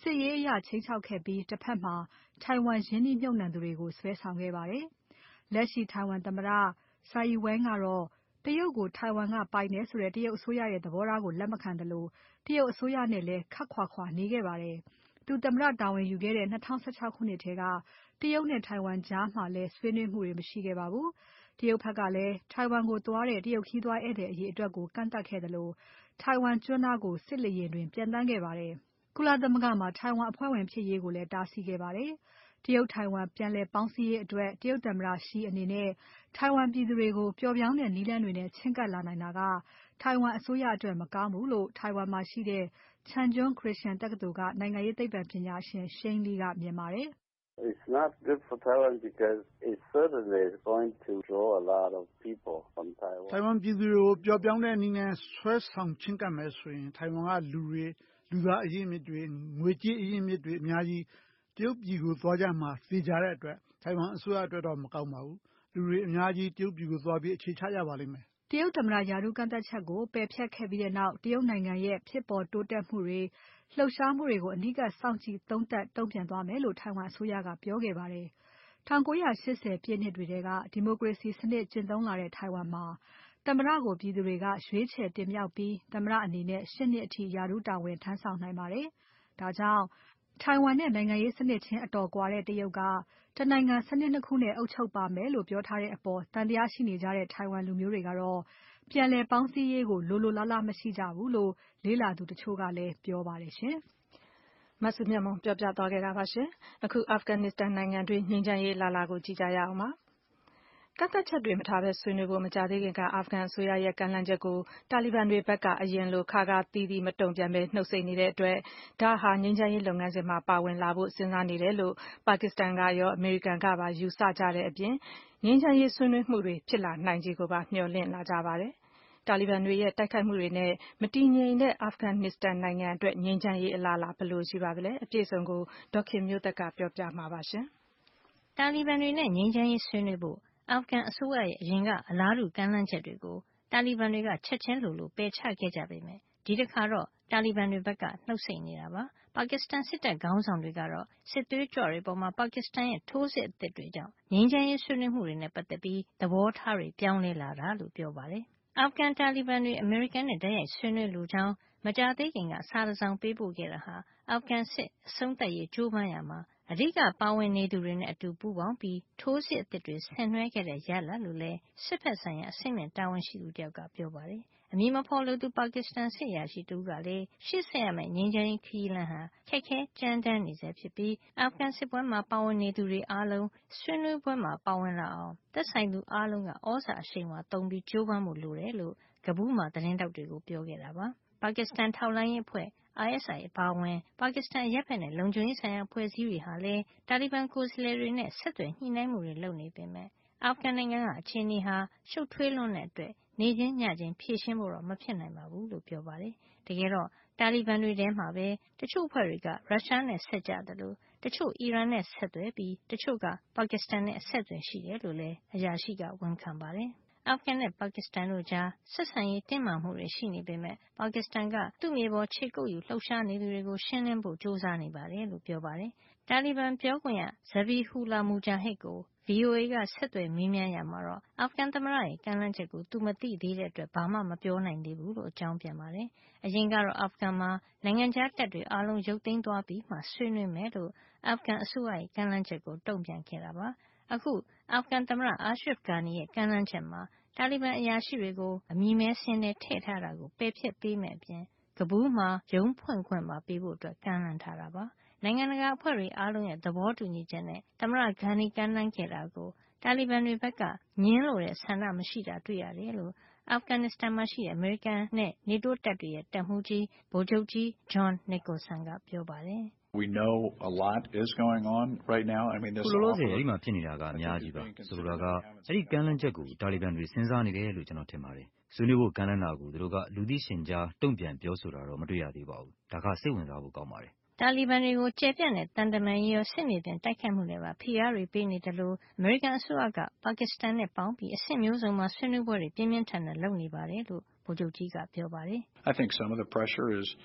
Speaker 2: စစ်ရေးအရခြိမ်းခြောက်ခဲ့ပြီးတစ်ဖက်မှာထိုင်ဝမ်ရင်းနှီးမြှုပ်နှံသူတွေကိုဆွဲဆောင်ခဲ့ပါတယ်။လက်ရှိထိုင်ဝမ်သမ္မတ Tsai Ing-wen ကတော့တရုတ်ကိုထိုင်ဝမ်ကပိုင်တယ်ဆိုတဲ့တရုတ်အစိုးရရဲ့သဘောထားကိုလက်မခံသလိုတရုတ်အစိုးရနဲ့လည်းခပ်ခွာခွာနေခဲ့ပါတယ်။သူသမ္မတတာဝန်ယူခဲ့တဲ့၂၀၁၆ခုနှစ်ထဲကတရုတ်နဲ့ထိုင်ဝမ်ကြားမှာလည်းဆွေးနွေးမှုတွေမရှိခဲ့ပါဘူး။တရုတ်ဘက်ကလည်းထိုင်ဝမ်ကိုသွားတဲ့တရုတ်ခရီးသွားဧည့်သည်အရေအတွက်ကိုကန့်သတ်ခဲ့သလိုထိုင်ဝမ်ကျွန်းသားကိုစစ်လေယာဉ်တွေပျံသန်းခဲ့ပါတယ်။ကုလသမဂ္ဂမှာထိုင်ဝမ်အဖွဲ့ဝင်ဖြစ်ရေးကိုလည်းတားဆီးခဲ့ပါတယ်။တရုတ်ထိုင်ဝမ်ပြန်လည်ပေါင်းစည်းရေးအတွက်တရုတ်သမ္မတ Xi အနေနဲ့ထိုင်ဝမ်ပြည်သူတွေကိုပျော်ပြောင်းတဲ့နည်းလမ်းတွေနဲ့ချဉ်းကပ်လာနိုင်တာကထိုင်ဝမ်အစိုးရအတွက်မကောင်းဘူးလို့ထိုင်ဝမ်မှာရှိတဲ့ Changchun Christian တက္ကသိုလ်ကနိုင်ငံရေးသိပ္ပံပညာရှင် Shane Lee ကမြင်ပါတယ်။
Speaker 11: It's not good for Taiwan because it certainly is going to draw a lot of people from Taiwan.
Speaker 12: ထိုင်ဝမ်ပြည်သူတွေကိုပျော်ပြောင်းတဲ့နည်းနဲ့ဆွဲဆောင်ချဉ်းကပ်မယ်ဆိုရင်ထိုင်ဝမ်ကလူတွေလူသားအရင်းအမြစ်တွေငွေကြေးအရင်းအမြစ်တွေအများကြီးတရုတ်ပြည်ကိုသွားကြမှာသိကြတဲ့အတွက်ထိုင်ဝမ်အစိုးရအတွက်တော့မကောင်းပါဘူး။လူတွေအများကြီးတရုတ်ပြည်ကိုသွားပြီးအခြေချကြပါလိမ့်မယ်
Speaker 2: ။တရုတ်သမ္မတရာထူးကန့်သတ်ချက်ကိုပယ်ဖျက်ခဲ့ပြီးနောက်တရုတ်နိုင်ငံရဲ့ဖြစ်ပေါ်တိုးတက်မှုတွေလှုပ်ရှားမှုတွေကိုအနီးကပ်စောင့်ကြည့်သုံးသပ်တုံ့ပြန်သွားမယ်လို့ထိုင်ဝမ်အစိုးရကပြောခဲ့ပါတယ်။၁၉၈၀ပြည့်နှစ်တွေထဲကဒီမိုကရေစီစနစ်ကျင့်သုံးလာတဲ့ထိုင်ဝမ်မှာသမ္မတကိုပြည်သူတွေကရွေးချယ်တင်မြှောက်ပြီးသမ္မတအနေနဲ့၈နှစ်အထိရာထူးတာဝန်ထမ်းဆောင်နိုင်ပါတယ်။ဒါကြောင့်ထိုင်ဝမ်နဲ့နိုင်ငံရေးစနစ်ချင်းအတော်ကွာတဲ့တရုတ်ကတနိုင်ငံစနစ်နှစ်ခုနဲ့အုပ်ချုပ်ပါမယ်လို့ပြောထားတဲ့အပေါ်သံသယရှိနေကြတဲ့ထိုင်ဝမ်လူမျိုးတွေကတော့ပြန်လည်ပေါင်းစည်းရေးကိုလိုလိုလားလားမရှိကြဘူးလို့လေ့လာသူတချို့ကလည်းပြောပါတယ်ရှင်။မဆုမြတ်မွန်ပြောပြသွားခဲ့တာပါရှင်။အခု Afghanistan နိုင်ငံတွင်းငြိမ်းချမ်းရေးလာလာကိုကြည့်ကြရအောင်ပါ။ကန့်သတ်ချက်တွေမထားဘဲဆွေးနွေးဖို့မကြာသေးခင်ကအာဖဂန်အစိုးရရဲ့ကမ်းလှမ်းချက်ကိုတာလီဘန်တွေဘက်ကအရင်လိုခါခါသီးသီးမတုံ့ပြန်ဘဲနှုတ်ဆိတ်နေတဲ့အတွက်ဒါဟာငြိမ်းချမ်းရေးလုပ်ငန်းစဉ်မှာပါဝင်လာဖို့စဉ်းစားနေတယ်လို့ပါကစ္စတန်ကရောအမေရိကန်ကပါယူဆကြတဲ့အပြင်ငြိမ်းချမ်းရေးဆွေးနွေးမှုတွေဖြစ်လာနိုင်ခြေကိုပါမျှော်လင့်လာကြပါတယ်။တာလီဘန်တွေရဲ့တိုက်ခိုက်မှုတွေနဲ့မတည်ငြိမ်တဲ့ Afghanistan နိုင်ငံအတွက်ငြိမ်းချမ်းရေးအလားအလာဘယ်လိုရှိပါသလဲအပြည့်အစုံကိုဒေါက်ခင်မျိုးသက်ကပြောပြမှာပါရှင်
Speaker 7: ။တာလီဘန်တွေနဲ့ငြိမ်းချမ်းရေးဆွေးနွေးဖို့အာဖဂန်အစိုးရရဲ့အရင်ကအလားတူကမ်းလှမ်းချက်တွေကိုတာလီဘန်တွေကချက်ချင်းလိုလိုပယ်ချခဲ့ကြပေမဲ့ဒီတစ်ခါတော့တာလီဘန်တွေဘက်ကနှုတ်ဆိတ်နေတာပါ။ပါကစ္စတန်စစ်တပ်ခေါင်းဆောင်တွေကတော့စစ်သွေးကြွတွေပေါ်မှာပါကစ္စတန်ရဲ့ထိုးစစ်အသစ်တွေကြောင့်ငြိမ်းချမ်းရေးဆွေးနွေးမှုတွေနဲ့ပတ်သက်ပြီးသဘောထားတွေပြောင်းလဲလာတာလို့ပြောပါတယ်။အာဖဂန်တာလီဘန်တွေအမေရိကန်နဲ့တိုက်ရိုက်ဆွေးနွေးလိုကြောင်းမကြာသေးခင်ကစာတစ်စောင်ပေးပို့ခဲ့တာဟာအာဖဂန်စစ်အဆုံးသတ်ရေးကြိုးပမ်းရာမှာအဓိကပါဝင်နေသူတွေနဲ့အတူပူးပေါင်းပြီးထိုးစစ်အသစ်တွေဆင်နွှဲခဲ့တဲ့ရလဒ်လို့လည်းစစ်ဘက်ဆိုင်ရာအဆင့်မြင့်တာဝန်ရှိသူတယောက်ကပြောပါတယ်။အမည်မဖော်လိုသူပါကစ္စတန်စစ်အရာရှိတဦးကလည်းရှေ့ဆက်ရမယ့်ငြိမ်းချမ်းရေးခရီးလမ်းဟာခက်ခဲကြမ်းတမ်းနေဆဲဖြစ်ပြီးအာဖဂန်စစ်ပွဲမှာပါဝင်နေသူတွေအားလုံးဆွေးနွေးပွဲမှာပါဝင်လာအောင်သက်ဆိုင်သူအားလုံးကဩဇာအရှိန်အဝါသုံးပြီးကြိုးပမ်းဖို့လိုတယ်လို့ကဘူးမှာသတင်းထောက်တွေကိုပြောခဲ့တာပါ။ပါကစ္စတန်ထောက်လှမ်းရေးအဖွဲ့ I S I အပါအဝင်ပါကစ္စတန်အရပ်ဘက်နဲ့လုံခြုံရေးဆိုင်ရာအဖွဲ့အစည်းတွေဟာလည်းတာလီဘန်ကိုယ်စားလှယ်တွေနဲ့ဆက်သွယ်ညှိနှိုင်းမှုတွေလုပ်နေပေမဲ့အာဖဂန်နိုင်ငံကအခြေအနေဟာရှုပ်ထွေးလွန်းတဲ့အတွက်နေ့ချင်းညချင်းဖြေရှင်းဖို့တော့မဖြစ်နိုင်ပါဘူးလို့ပြောပါတယ်။တကယ်တော့တာလီဘန်တွေထဲမှာပဲတချို့အဖွဲ့တွေကရုရှားနဲ့ဆက်ကြတယ်လို့တချို့အီရန်နဲ့ဆက်သွယ်ပြီးတချို့ကပါကစ္စတန်နဲ့အဆက်အသွယ်ရှိတယ်လို့လည်းအရာရှိကဝန်ခံပါတယ်။အာဖဂန်နဲ့ပါကစ္စတန်တို့ကြားဆက်ဆံရေးတင်းမာမှုတွေရှိနေပေမဲ့ပါကစ္စတန်ကသူ့မြေပေါ်ခြေကုပ်ယူလှုပ်ရှားနေသူတွေကိုရှင်းလင်းဖို့ကြိုးစားနေပါတယ်လို့ပြောပါတယ်။တာလီဘန်ပြောခွင့်ရ Zabihullah Mujahid ကို V O A ကဆက်သွယ်မေးမြန်းရာမှာတော့အာဖဂန်သမ္မတရဲ့ကမ်းလှမ်းချက်ကိုသူမသိသေးတဲ့အတွက်ဘာမှမပြောနိုင်သေးဘူးလို့အကြောင်းပြန်ပါတယ်။အရင်ကတော့အာဖဂန်မှာနိုင်ငံခြားတပ်တွေအားလုံးရုပ်သိမ်းသွားပြီးမှဆွေးနွေးမယ်လို့အာဖဂန်အစိုးရရဲ့ကမ်းလှမ်းချက်ကိုတုံ့ပြန်ခဲ့တာပါ။အခုအာဖဂန်သမ္မတ Ashraf Ghani ရဲ့ကမ်းလှမ်းချက်မှာတာလီဘန်အရာရှိတွေကိုအမည်မဲစာရင်းထဲထည့်ထားတာကိုပယ်ဖျက်ပေးမယ့်အပြင်ကဘူးမှာရုံးဖွင့်ခွင့်ပါပေးဖို့အတွက်ကမ်းလှမ်းထားတာပါ။နိုင်ငံတကာအဖွဲ့တွေအားလုံးရဲ့သဘောတူညီချက်နဲ့သမ္မတ Ghani ကမ်းလှမ်းခဲ့တာကိုတာလီဘန်တွေဘက်ကငြင်းလို့တဲ့ဆန္ဒမရှိတာတွေ့ရတယ်လို့အာဖဂန်နစ္စတန်မှာရှိတဲ့အမေရိကန်နဲ့နေတိုးတပ်တွေရဲ့တပ်မှူးကြီးဗိုလ်ချုပ်ကြီး John Nicholson ကပြောပါတယ်။
Speaker 13: We know a lot is going on right now. I mean this
Speaker 3: လောလောဆယ်အဲ့ဒီမှာဖြစ်နေတာကအများကြီးပါဆိုလိုတာကအဲ့ဒီကမ်းလှမ်းချက်ကိုတာလီဘန်တွေစဉ်းစားနေတယ်လို့ကျွန်တော်ထင်ပါတယ်ဆွေးနွေးဖို့ကမ်းလှမ်းတာကိုသူတို့ကလူသိရှင်ကြားတုံ့ပြန်ပြောဆိုတာတော့မတွေ့ရသေးပါဘူးဒါကစိတ်ဝင်စားဖို့ကောင်းပါတယ်
Speaker 7: တာလီဘန်တွေကိုကျယ်ပြန့်တဲ့တန်တမန်ရေးရောစစ်မြေပြင်တိုက်ခိုက်မှုတွေပါဖိအားတွေပေးနေတယ်လို့အမေရိကန်အစိုးရကပါကစ္စတန်နဲ့ပေါင်းပြီးအဆင့်မျိုးစုံမှာဆွေးနွေးပွဲတွေပြင်းပြင်းထန်ထန်လုပ်နေပါတယ်လို့ဗိုလ်ချုပ်ကြီးကပြောပါတယ်
Speaker 13: I think some of the pressure is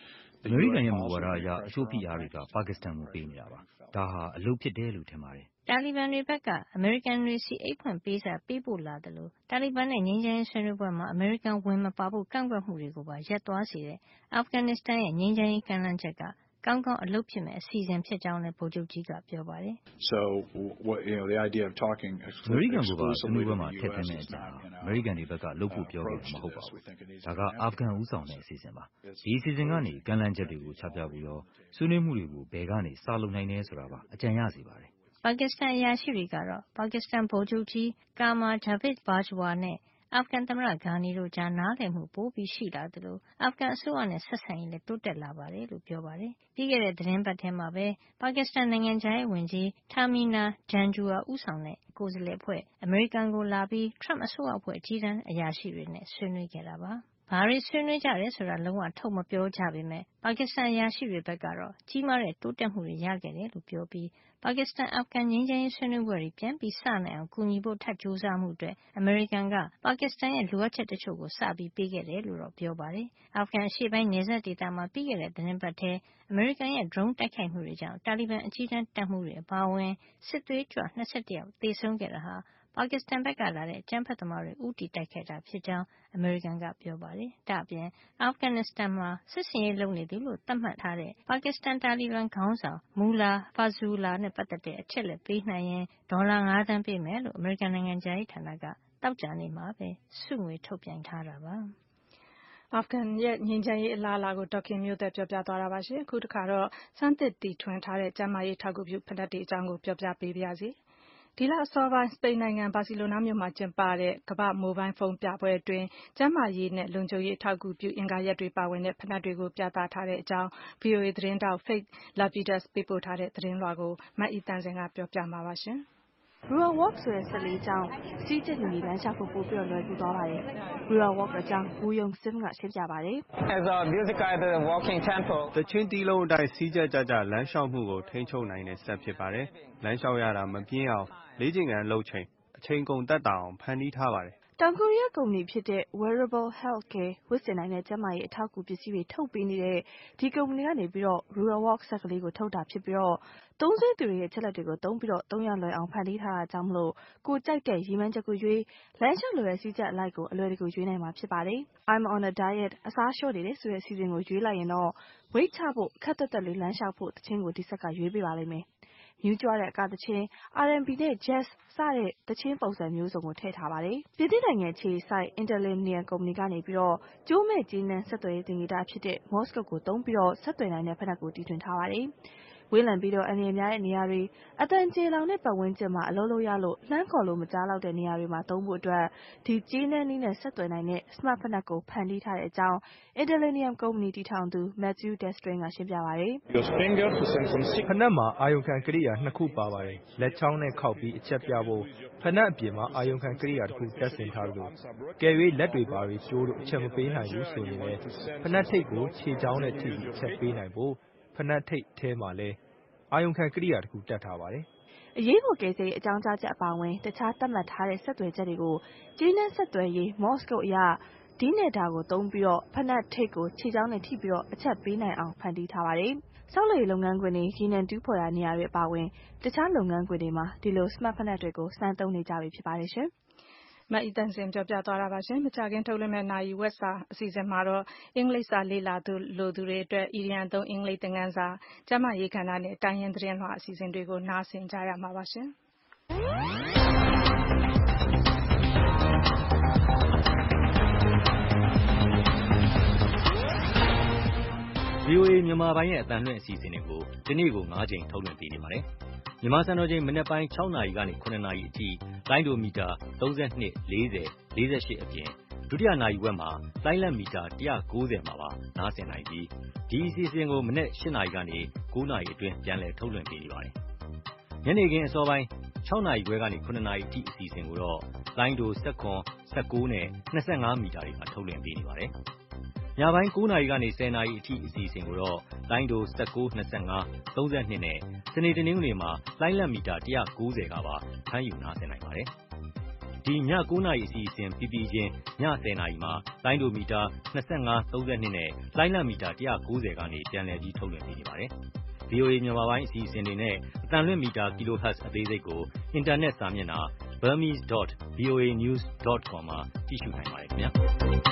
Speaker 3: အမေရိကန်ရဲ့မူဝါဒအရအချို့ဖိအားတွေကပါကစ္စတန်ကိုပေးနေတာပါ။ဒါဟာအလုပ်ဖြစ်တယ်လို့ထင်ပါတယ်
Speaker 14: ။တာလီဘန်တွေဘက်ကအမေရိကန်တွေစီအိတ်ဖွင့်ပေးစာပေးပို့လာတယ်လို့တာလီဘန်နဲ့ငြိမ်းချမ်းရေးဆွေးနွေးပွဲမှာအမေရိကန်ဝင်မပါဖို့ကန့်ကွက်မှုတွေကိုပါရပ်သွားစေတဲ့အာဖဂန်နစ္စတန်ရဲ့ငြိမ်းချမ်းရေးကမ်းလှမ်းချက်ကကောင်းကောင်းအလုပ်ဖြစ်မဲ့အစီအစဉ်ဖြစ်ကြောင်းလည်းဗိုလ်ချုပ်ကြီးကပြောပါတယ်။
Speaker 13: So what you know the idea of talking
Speaker 3: အမေရိကန်ကပါဆွေးနွေးပွဲမှာထည့်သွင်းတဲ့အကြံအမေရိကန်တွေဘက်ကလုပ်ဖို့ပြောခဲ့တာမဟုတ်ပါဘူး။ဒါကအာဖဂန်ဦးဆောင်တဲ့အစီအစဉ်ပါ။ဒီအစီအစဉ်ကနေကမ်းလှမ်းချက်တွေကိုချပြပြီးတော့ဆွေးနွေးမှုတွေကိုဘယ်ကနေစလုပ်နိုင်လဲဆိုတာပါအကြံရစေပါတယ်
Speaker 14: ။ပါကစ္စတန်အရာရှိတွေကတော့ပါကစ္စတန်ဗိုလ်ချုပ်ကြီးကာမာဂျာဗစ်ဘာဂျဝါနဲ့အာဖဂန်သမ္မတဂါနီတို့ကြားနားလည်မှုပိုပြီးရှိလာသလိုအာဖဂန်အစိုးရနဲ့ဆက်ဆံရေးလည်းတိုးတက်လာပါတယ်လို့ပြောပါတယ်။ပြီးခဲ့တဲ့သတင်းပတ်ထဲမှာပဲပါကစ္စတန်နိုင်ငံခြားရေးဝန်ကြီးထာမီနာဂျန်ဂျူအာဦးဆောင်တဲ့ကိုယ်စားလှယ်အဖွဲ့အမေရိကန်ကိုလာပြီးထရမ့်အစိုးရအဖွဲ့အကြီးတန်းအရာရှိတွေနဲ့ဆွေးနွေးခဲ့တာပါ။ဘာတွေဆွေးနွေးကြတယ်ဆိုတာလုံးဝထုတ်မပြောကြပေမဲ့ပါကစ္စတန်အရာရှိတွေဘက်ကတော့ကြီးမားတဲ့တိုးတက်မှုတွေရခဲ့တယ်လို့ပြောပြီးပါကစ္စတန်အာဖဂန်ငြိမ်းချမ်းရေးဆွေးနွေးပွဲတွေပြန်ပြီးစနိုင်အောင်ကူညီဖို့ထပ်ကြိုးစားမှုအတွက်အမေရိကန်ကပါကစ္စတန်ရဲ့လိုအပ်ချက်တချို့ကိုစပြီးပေးခဲ့တယ်လို့တော့ပြောပါတယ်။အာဖဂန်အရှေ့ပိုင်းနယ်စပ်ဒေသမှာပြီးခဲ့တဲ့သတင်းပတ်ထဲအမေရိကန်ရဲ့ drone တိုက်ခိုက်မှုတွေကြောင့်တာလီဘန်အကြီးတန်းတပ်မှုတွေအပါအဝင်စစ်သွေးကြွ၂၁ယောက်သေဆုံးခဲ့တာဟာပါကစ္စတန်ဘက်ကလာတဲ့အကြမ်းဖက်သမားတွေဦးတည်တိုက်ခိုက်တာဖြစ်ကြောင်းအမေရိကန်ကပြောပါတယ်။ဒါ့အပြင်အာဖဂန်နစ္စတန်မှာစစ်စင်ရေးလုပ်နေသူလို့သတ်မှတ်ထားတဲ့ပါကစ္စတန်တာလီဘန်ခေါင်းဆောင်မူလာဖာဇူလာနဲ့ပတ်သက်တဲ့အချက်လက်ပေးနိုင်ရင်ဒေါ်လာ၅သန်းပေးမယ်လို့အမေရိကန်နိုင်ငံခြားရေးဌာနကတောက်ကြနေမှာပဲစုငွေထုတ်ပြန်ထားတာပါ
Speaker 2: ။အာဖဂန်ရဲ့ငြိမ်းချမ်းရေးအလားအလာကိုဒေါက်ခင်မျိုးသက်ပြောပြသွားတာပါရှင်။အခုတစ်ခါတော့စမ်းသစ်တီထွင်ထားတဲ့ကျန်းမာရေးထောက်ကူပြုဖက်တွေအကြောင်းကိုပြောပြပေးပါရစေ။ဒီလအစောပိုင်းစပိန်နိုင်ငံဘာစီလိုနာမြို့မှာကျင်းပတဲ့ကမ္ဘာ့မိုဘိုင်းဖုန်းပြပွဲအတွင်းကျန်းမာရေးနဲ့လုံခြုံရေးအထောက်အကူပြုအင်္ဂါရပ်တွေပါဝင်တဲ့ဖက်တွေကိုပြသထားတဲ့အကြောင်း ဗွီအိုအေ သတင်းထောက် Faith Lapidus ပေးပို့ထားတဲ့သတင်းလွှာကိုမအီတန်စင်ကပြောပြမှာပါရှင်။
Speaker 6: Rural Walk ဆိုတဲ့ဆက်လေးကြောင့်စီးကျက်နေလမ်းလျှောက်ဖို့ပိုပြီးလွယ်ကူသွားပါတယ်။ Rural Walk အကြောင်းဘူယုံစင်းကရှင်းပြပါတယ်။
Speaker 15: As a music guided walking tempo တချင်းတီးလုံးအတိုင်းစီးကျက်ကြကြလမ်းလျှောက်မှုကိုထိန်းချုပ်နိုင်တဲ့ဆက်ဖြစ်ပါတယ်။လမ်းလျှောက်ရတာမပြင်းအောင်လေ့ကျင့်ခန်းလုပ်ချိန်အချိန်ကုန်သက်သာအောင်ဖန်တီးထားပါတယ်
Speaker 6: ။တောင်ကိုရီးယားကုမ္ပဏီဖြစ်တဲ့ Wearable Healthcare ဝတ်ဆင်နိုင်တဲ့ကျန်းမာရေးအထောက်အကူပစ္စည်းတွေထုတ်ပေးနေတဲ့ဒီကုမ္ပဏီကနေပြီးတော့ Rural Walk ဆက်ကလေးကိုထုတ်တာဖြစ်ပြီးတော့သုံးစွဲသူတွေရဲ့ချက်လက်တွေကိုသုံးပြီးတော့သုံးရလွယ်အောင်ဖန်တီးထားတာကြောင့်မလို့ကိုကြိုက်တဲ့ရည်မှန်းချက်ကိုရွေးလမ်းလျှောက်လိုတဲ့စီးကျက်အလိုက်ကိုအလွယ်တကူရွေးနိုင်မှာဖြစ်ပါတယ်။ I'm on a diet အစားလျှော့နေတယ်ဆိုတဲ့အစီအစဉ်ကိုရွေးလိုက်ရင်တော့ weight ချဖို့ခက်သက်သက်လေးလမ်းလျှောက်ဖို့တခြင်းကိုဒီဆက်ကရွေးပေးပါလိမ့်မယ်။မြူးကြွတဲ့အကသချင်း R and B နဲ့ Jazz စတဲ့တခြင်းပုံစံမျိုးစုံကိုထည့်ထားပါတယ်။ပြည်သစ်နိုင်ငံခြေဆိုင် Interlinear ကုမ္ပဏီကနေပြီးတော့ကျိုးမဲ့ကျေးနန်းဆက်သွယ်ရေးသင်္ကေတဖြစ်တဲ့ Morse code ကိုသုံးပြီးတော့ဆက်သွယ်နိုင်တဲ့ဖက်နှက်ကိုတီထွင်ထားပါတယ်။ဝေးလံပြီးတော့အန္တရာယ်များတဲ့နေရာတွေအတန်ကျေလောင်တဲ့ပတ်ဝန်းကျင်မှာအလုပ်လုပ်ရလို့လှမ်းခေါ်လို့မကြားလောက်တဲ့နေရာတွေမှာသုံးဖို့အတွက်ဒီကျေးနန်းနည်းနဲ့ဆက်သွယ်နိုင်တဲ့ smart ဖက်နှက်ကိုဖန်တီးထားတဲ့အကြောင်း Interlinear ကုမ္ပဏီတည်ထောင်သူ Matthew Destring ကရှင်းပြပါတယ်
Speaker 15: ။ဖက်နှက်မှာအာယုံခံကိရိယာနှစ်ခုပါပါတယ်။လက်ချောင်းနဲ့ခောက်ပြီးအချက်ပြဖို့ဖက်နှက်အပြင်မှာအာယုံခံကိရိယာတစ်ခုတက်ဆင်ထားလို့ကယ်၍လက်တွေပါပြီးကျိုးလို့အချက်မပေးနိုင်ဘူးဆိုရင်လည်းဖက်နှက်ထိပ်ကိုခြေချောင်းနဲ့ထိပြီးအချက်ပေးနိုင်ဖို့ဖက်နှက်ထိပ်ထဲမှာလဲအာယုံခံကိရိယာတစ်ခုတက်ထားပါတယ်
Speaker 6: ။အရေးပေါ်ကယ်ဆယ်ရေးအကြောင်းကြားချက်အပါအဝင်တခြားသတ်မှတ်ထားတဲ့ဆက်သွယ်ချက်တွေကိုကျေးနန်းဆက်သွယ်ရေး Morse code အရဒီနဲ့ဒါကိုသုံးပြီးတော့ဖက်နှက်ထိပ်ကိုခြေချောင်းနဲ့ထိပြီးတော့အချက်ပေးနိုင်အောင်ဖန်တီးထားပါတယ်။ဆောက်လုပ်ရေးလုပ်ငန်းခွင်တွေရေနံတူးဖော်ရာနေရာတွေအပါအဝင်တခြားလုပ်ငန်းခွင်တွေမှာဒီလို smart ဖက်နှက်တွေကိုစမ်းသုံးနေကြပြီဖြစ်ပါတယ်ရှင်။
Speaker 2: မအီတန်စင်ပြောပြသွားတာပါရှင်။မကြခင်ထုတ်လွှင့်မဲ့နာရီဝက်စာအစီအစဉ်မှာတော့အင်္ဂလိပ်စာလေ့လာသူလိုသူတွေအတွက်အီဒီယံသုံးအင်္ဂလိပ်သင်ခန်းစာကျန်းမာရေးကဏ္ဍနဲ့တိုင်းရင်းသတင်းလွှာအစီအစဉ်တွေကိုနားဆင်ကြရမှာပါရှင်။
Speaker 3: ဗွီအိုအေမြန်မာပိုင်းရဲ့အသံလွှင့်အစီအစဉ်တွေကိုဒီနေ့ကို၅ချိန်ထုတ်လွှင့်ပေးနေပါတယ်။မြန်မာစံတော်ချိန်မနက်ပိုင်း၆နာရီကနေ၇နာရီအထိလိုင်းဒိုမီတာ၃၂ ၄၀ ၄၈အပြင်ဒုတိယနာရီဝက်မှာလိုင်းလက်မီတာ၁၉၀မှာပါနားဆင်နိုင်ပြီးဒီအစီအစဉ်ကိုမနက်၈နာရီကနေ၉နာရီအတွင်းပြန်လည်ထုတ်လွှင့်ပေးနေပါတယ်။ညနေခင်းအစောပိုင်း၆နာရီခွဲကနေ၇နာရီအထိအစီအစဉ်ကိုတော့လိုင်းဒို၁၇ ၁၉နဲ့၂၅မီတာတွေမှာထုတ်လွှင့်ပေးနေပါတယ်။ညပိုင်း၉နာရီကနေ၁၀နာရီအထိအစီအစဉ်ကိုတော့လိုင်းဒို၁၉ ၂၅ ၃၂နဲ့စနေတနင်္ဂနွေမှာလိုင်းလက်မီတာ၁၉၀ကပါဖမ်းယူနားဆင်နိုင်ပါတယ်။ဒီည9နာရီအစီအစဉ်ပြီးပြီးချင်းည10နာရီမှာလိုင်းဒိုမီတာ၂၅ ၃၂နဲ့လိုင်းလမီတာone၉၀ကနေပြန်လည်ပြီးထုတ်လွှင့်ပေးနေပါတယ်။ ဗွီအိုအေ မြန်မာပိုင်းအစီအစဉ်တွေနဲ့အသံလွှင့်မီတာ kilohertz အသေးစိတ်ကိုအင်တာနက်စာမျက်နှာ burmese dot v o a news dot com မှာကြည့်ရှုနိုင်ပါတယ်ခင်ဗျာ။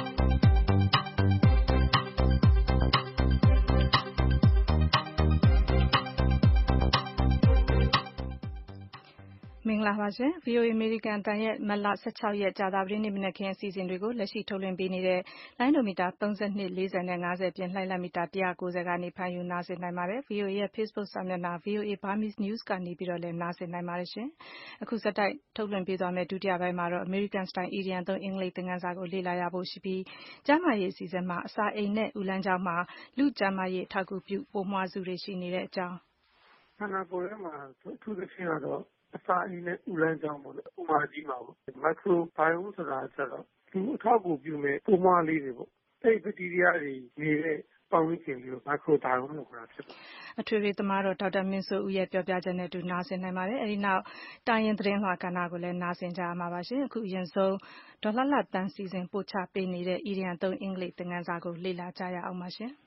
Speaker 2: မင်္ဂလာပါရှင် ဗွီအိုအေ အမေရိကန်အသံရဲ့မတ်လ၁၆ရက်ကြာသပတေးနေ့မနက်ခင်းအစီအစဉ်တွေကိုလက်ရှိထုတ်လွှင့်ပေးနေတဲ့လိုင်းဒိုမီတာ၃၂ ၄၀နဲ့၅၀ပြင်လှိုင်းလမီတာone၉၀ကနေဖမ်းယူနားဆင်နိုင်ပါတယ်။ ဗွီအိုအေရဲ့ Facebook စာမျက်နှာ ဗွီအိုအေ Burmese News ကနေပြီးတော့လည်းနားဆင်နိုင်ပါတယ်ရှင်။အခုဆက်တိုက်ထုတ်လွှင့်ပေးသွားမယ့်ဒုတိယပိုင်းမှာတော့ American Style အီဒီယံသုံးအင်္ဂလိပ်သင်ခန်းစာကိုလေ့လာရဖို့ရှိပြီးကျန်းမာရေးအစီအစဉ်မှာအစာအိမ်နဲ့ဥလမ်းကြောင်းမှာလူကျန်းမာရေးအထောက်အကူပြုပိုးမွှားစုတွေရှိနေတဲ့အကြောင်း
Speaker 8: ခန္ဓာကိုယ်ထဲမှာအထူးသဖြင့်ကတော့အစာအိမ်နဲ့ဥလမ်းကြောင်းပေါ့လေဥမာကြီးမှာပေါ့ microbiome ဆိုတာကျတော့လူအထောက်အကူပြုမဲ့ပိုးမွှားလေးတွေပေါ့အဲ့ဘက်တီးရီးယားတွေနေတဲ့ပတ်ဝန်းကျင်လေးကို microbiome လို့ခေါ်တာဖြစ်ပါတယ်
Speaker 2: အထွေထွေသမားတော့ဒေါက်တာမင်းစိုးဦးရဲ့ပြောပြချက်နဲ့အတူနားဆင်နိုင်ပါတယ်အဲဒီနောက်တိုင်းရင်းသတင်းလွှာကဏ္ဍကိုလည်းနားဆင်ကြရမှာပါရှင်အခုအရင်ဆုံးဒေါ်လှလှတန်းစီစဉ်ပို့ချပေးနေတဲ့ အီဒီယံသုံးအင်္ဂလိပ်သင်ခန်းစာကိုလေ့လာကြရအောင်ပါရှင်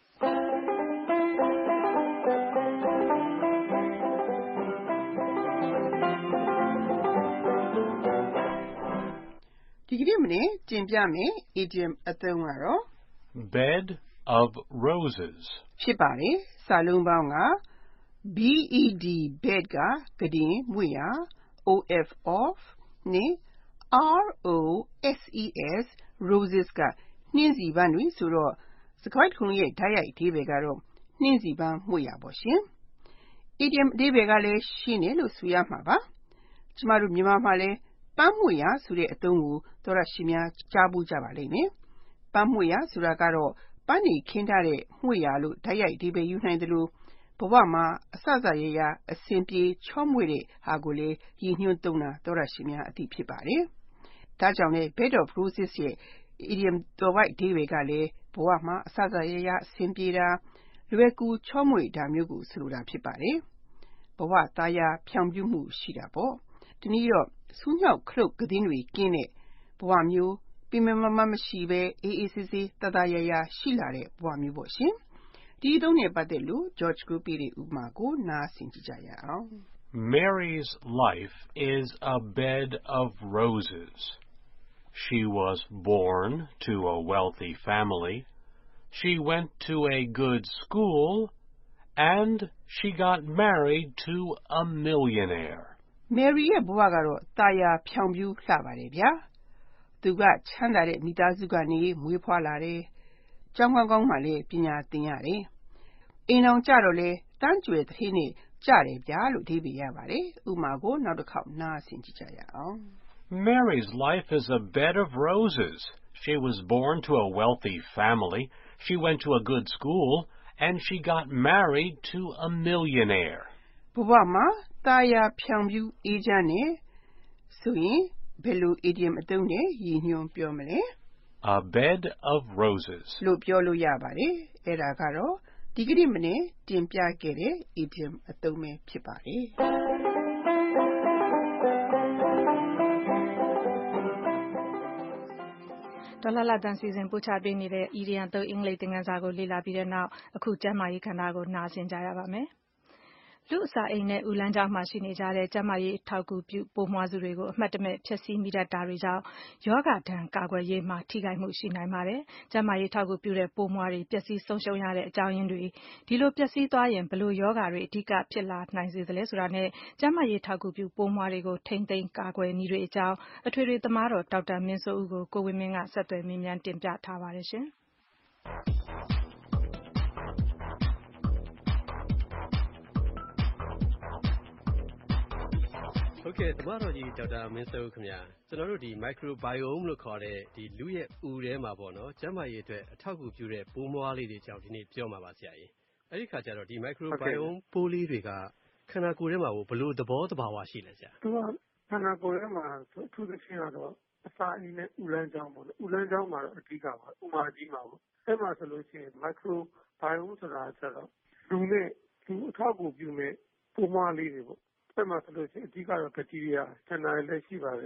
Speaker 16: ဒီကနေ့မနေ့တင်ပြမယ် idiom အသုံးကတော့
Speaker 17: bed of roses
Speaker 16: ဖြစ်ပါတယ်စာလုံးပေါင်းက bed bed ကကတင်မွေ့ရာ of off နဲ့ roses roses ကနှင်းစီပန်းတွေဆိုတော့စကားခုံရဲ့ဓာတ်ရိုက်အဓိပ္ပာယ်ကတော့နှင်းစီပန်းမွေ့ရာပေါ့ရှင် idiom အဓိပ္ပာယ်ကလည်းရှင်းတယ်လို့ဆိုရမှာပါကျမတို့မြန်မာမှာလည်းပန်းမွေ့ရာဆိုတဲ့အသုံးကိုသောတရှင်များကြားဘူးကြပါလိမ့်မယ်ပန်းမွေ့ရာဆိုတာကတော့ပန်းတွေခင်းထားတဲ့မွေ့ရာလို့ဓာတ်ရိုက်အဓိပ္ပာယ်ယူနိုင်တယ်လို့ဘဝမှာအစစရရအစဉ်ပြေချောမွေ့တဲ့ဟာကိုလေရည်ညွှန်းသုံးတာသောတရှင်များအသိဖြစ်ပါတယ်ဒါကြောင့်လေ bed of roses ရဲ့ idiom တော်ဝိုက်အဓိပ္ပာယ်ကလည်းဘဝမှာအစစရရအစဉ်ပြေတာလွယ်ကူချောမွေ့တာမျိုးကိုဆိုလိုတာဖြစ်ပါတယ်ဘဝသားယာဖြောင့်ဖြူးမှုရှိတာပေါ့ဒီနည်းတော့ဆူးညောက်ခလုတ်ကသင်းတွေကင်းတဲ့ဘဝမျိုးပင်ပန်းမမမရှိပဲအေးအေးဆေးဆေးတသားရရရှိလာတဲ့ဘဝမျိုးပေါ့ရှင်ဒီအသုံးနဲ့ပတ်သက်လို့ George ကိုပေးတဲ့ဥပမာကိုနားဆင်ကြကြရအောင်
Speaker 17: Mary's life is a bed of roses. She was born to a wealthy family. She went to a good school and she got married to a millionaire.
Speaker 16: Mary ရဲ့ဘဝကတော့တာယာဖြောင်ဖြူးလှပါတယ်ဗျာသူကချမ်းသာတဲ့မိသားစုကနေမွေးဖွားလာတယ်ကျောင်းကောင်းကောင်းမှလည်းပညာသင်ရတယ်အိမ်အောင်ကြတော့လေတန်းကျွယ်သတိနဲ့ကြတယ်ဗျာလို့အဓိပ္ပာယ်ရပါတယ်ဥပမာကိုနောက်တစ်ခေါက်နားဆင်ကြည့်ကြရအောင်
Speaker 17: Mary's life is a bed of roses. She was born to a wealthy family. She went to a good school and she got married to a millionaire.
Speaker 16: ဘဝမှာတာယာဖြောင်ဖြူးအေးချမ်းနေဆိုရင်ဘယ်လို idiom အသုံးနဲ့ရည်ညွှန်းပြောမလဲ
Speaker 17: A bed of roses
Speaker 16: လို့ပြောလို့ရပါတယ်အဲ့ဒါကတော့ဒီကနေ့မနေ့တင်ပြခဲ့တဲ့ idiom အသုံးပဲဖြစ်ပါတယ်
Speaker 2: ဒေါ်လှလှတန်းစီစဉ်ပို့ချပေးနေတဲ့ အီဒီယံသုံးအင်္ဂလိပ်သင်ခန်းစာကိုလေ့လာပြီးတဲ့နောက်အခုကျန်းမာရေးကဏ္ဍကိုနားဆင်ကြရပါမယ်လူအစာအိမ်နဲ့ဥလမ်းကြောင်းမှာရှိနေကြတဲ့ကျန်းမာရေးအထောက်အကူပြုပိုးမွှားစုတွေကိုအမှတ်တမဲ့ဖျက်ဆီးမိတတ်တာတွေကြောင့်ယောဂဒဏ်ကာကွယ်ရေးမှာထိခိုက်မှုရှိနိုင်ပါတယ်။ကျန်းမာရေးအထောက်အကူပြုတဲ့ပိုးမွှားတွေပျက်စီးဆုံးရှုံးရတဲ့အကြောင်းရင်းတွေဒီလိုပျက်စီးသွားရင်ဘယ်လိုယောဂတွေအဓိကဖြစ်လာနိုင်စေသလဲဆိုတာနဲ့ကျန်းမာရေးအထောက်အကူပြုပိုးမွှားတွေကိုထိန်းသိမ်းကာကွယ်နည်းတွေအကြောင်းအထွေထွေသမားတော်ဒေါက်တာမင်းစိုးဦးကိုကိုဝင်းမင်းကဆက်သွယ်မေးမြန်းတင်ပြထားပါတယ်ရှင်။
Speaker 18: ဟုတ်ကဲ့တမတော်ကြီးဒေါက်တာမင်းစိုးခင်ဗျာကျွန်တော်တို့ဒီ microbiome လို့ခေါ်တဲ့ဒီလူရဲ့ဥထဲမှာပေါ့နော်ကျန်းမာရေးအတွက်အထောက်အကူပြုတဲ့ပိုးမွှားလေးတွေကြောင့်ဒီနေ့ပြောမှာပါဆရာကြီးအဲ့ဒီခါကျတော့ဒီ microbiome ပိုးလေးတွေကခန္ဓာကိုယ်ထဲမှာဘယ်လိုသဘောတဘာဝရှိလဲဆရာ
Speaker 8: သူကခန္ဓာကိုယ်ထဲမှာအထူးသဖြင့်ကတော့အစာအိမ်နဲ့ဥလမ်းကြောင်းပေါ့လေဥလမ်းကြောင်းမှာတော့အဓိကပါဥမာကြီးမှာပေါ့အဲ့မှာဆိုလို့ရှိရင် microbiome ဆိုတာကျတော့လူနဲ့လူအထောက်အကူပြုမဲ့ပိုးမွှားလေးတွေပေါ့အဲ့မှာဆိုလို့ရှိရင်အဓိကတော့ဘက်တီးရီးယားခန္ဓာလည်းရှိပါတယ်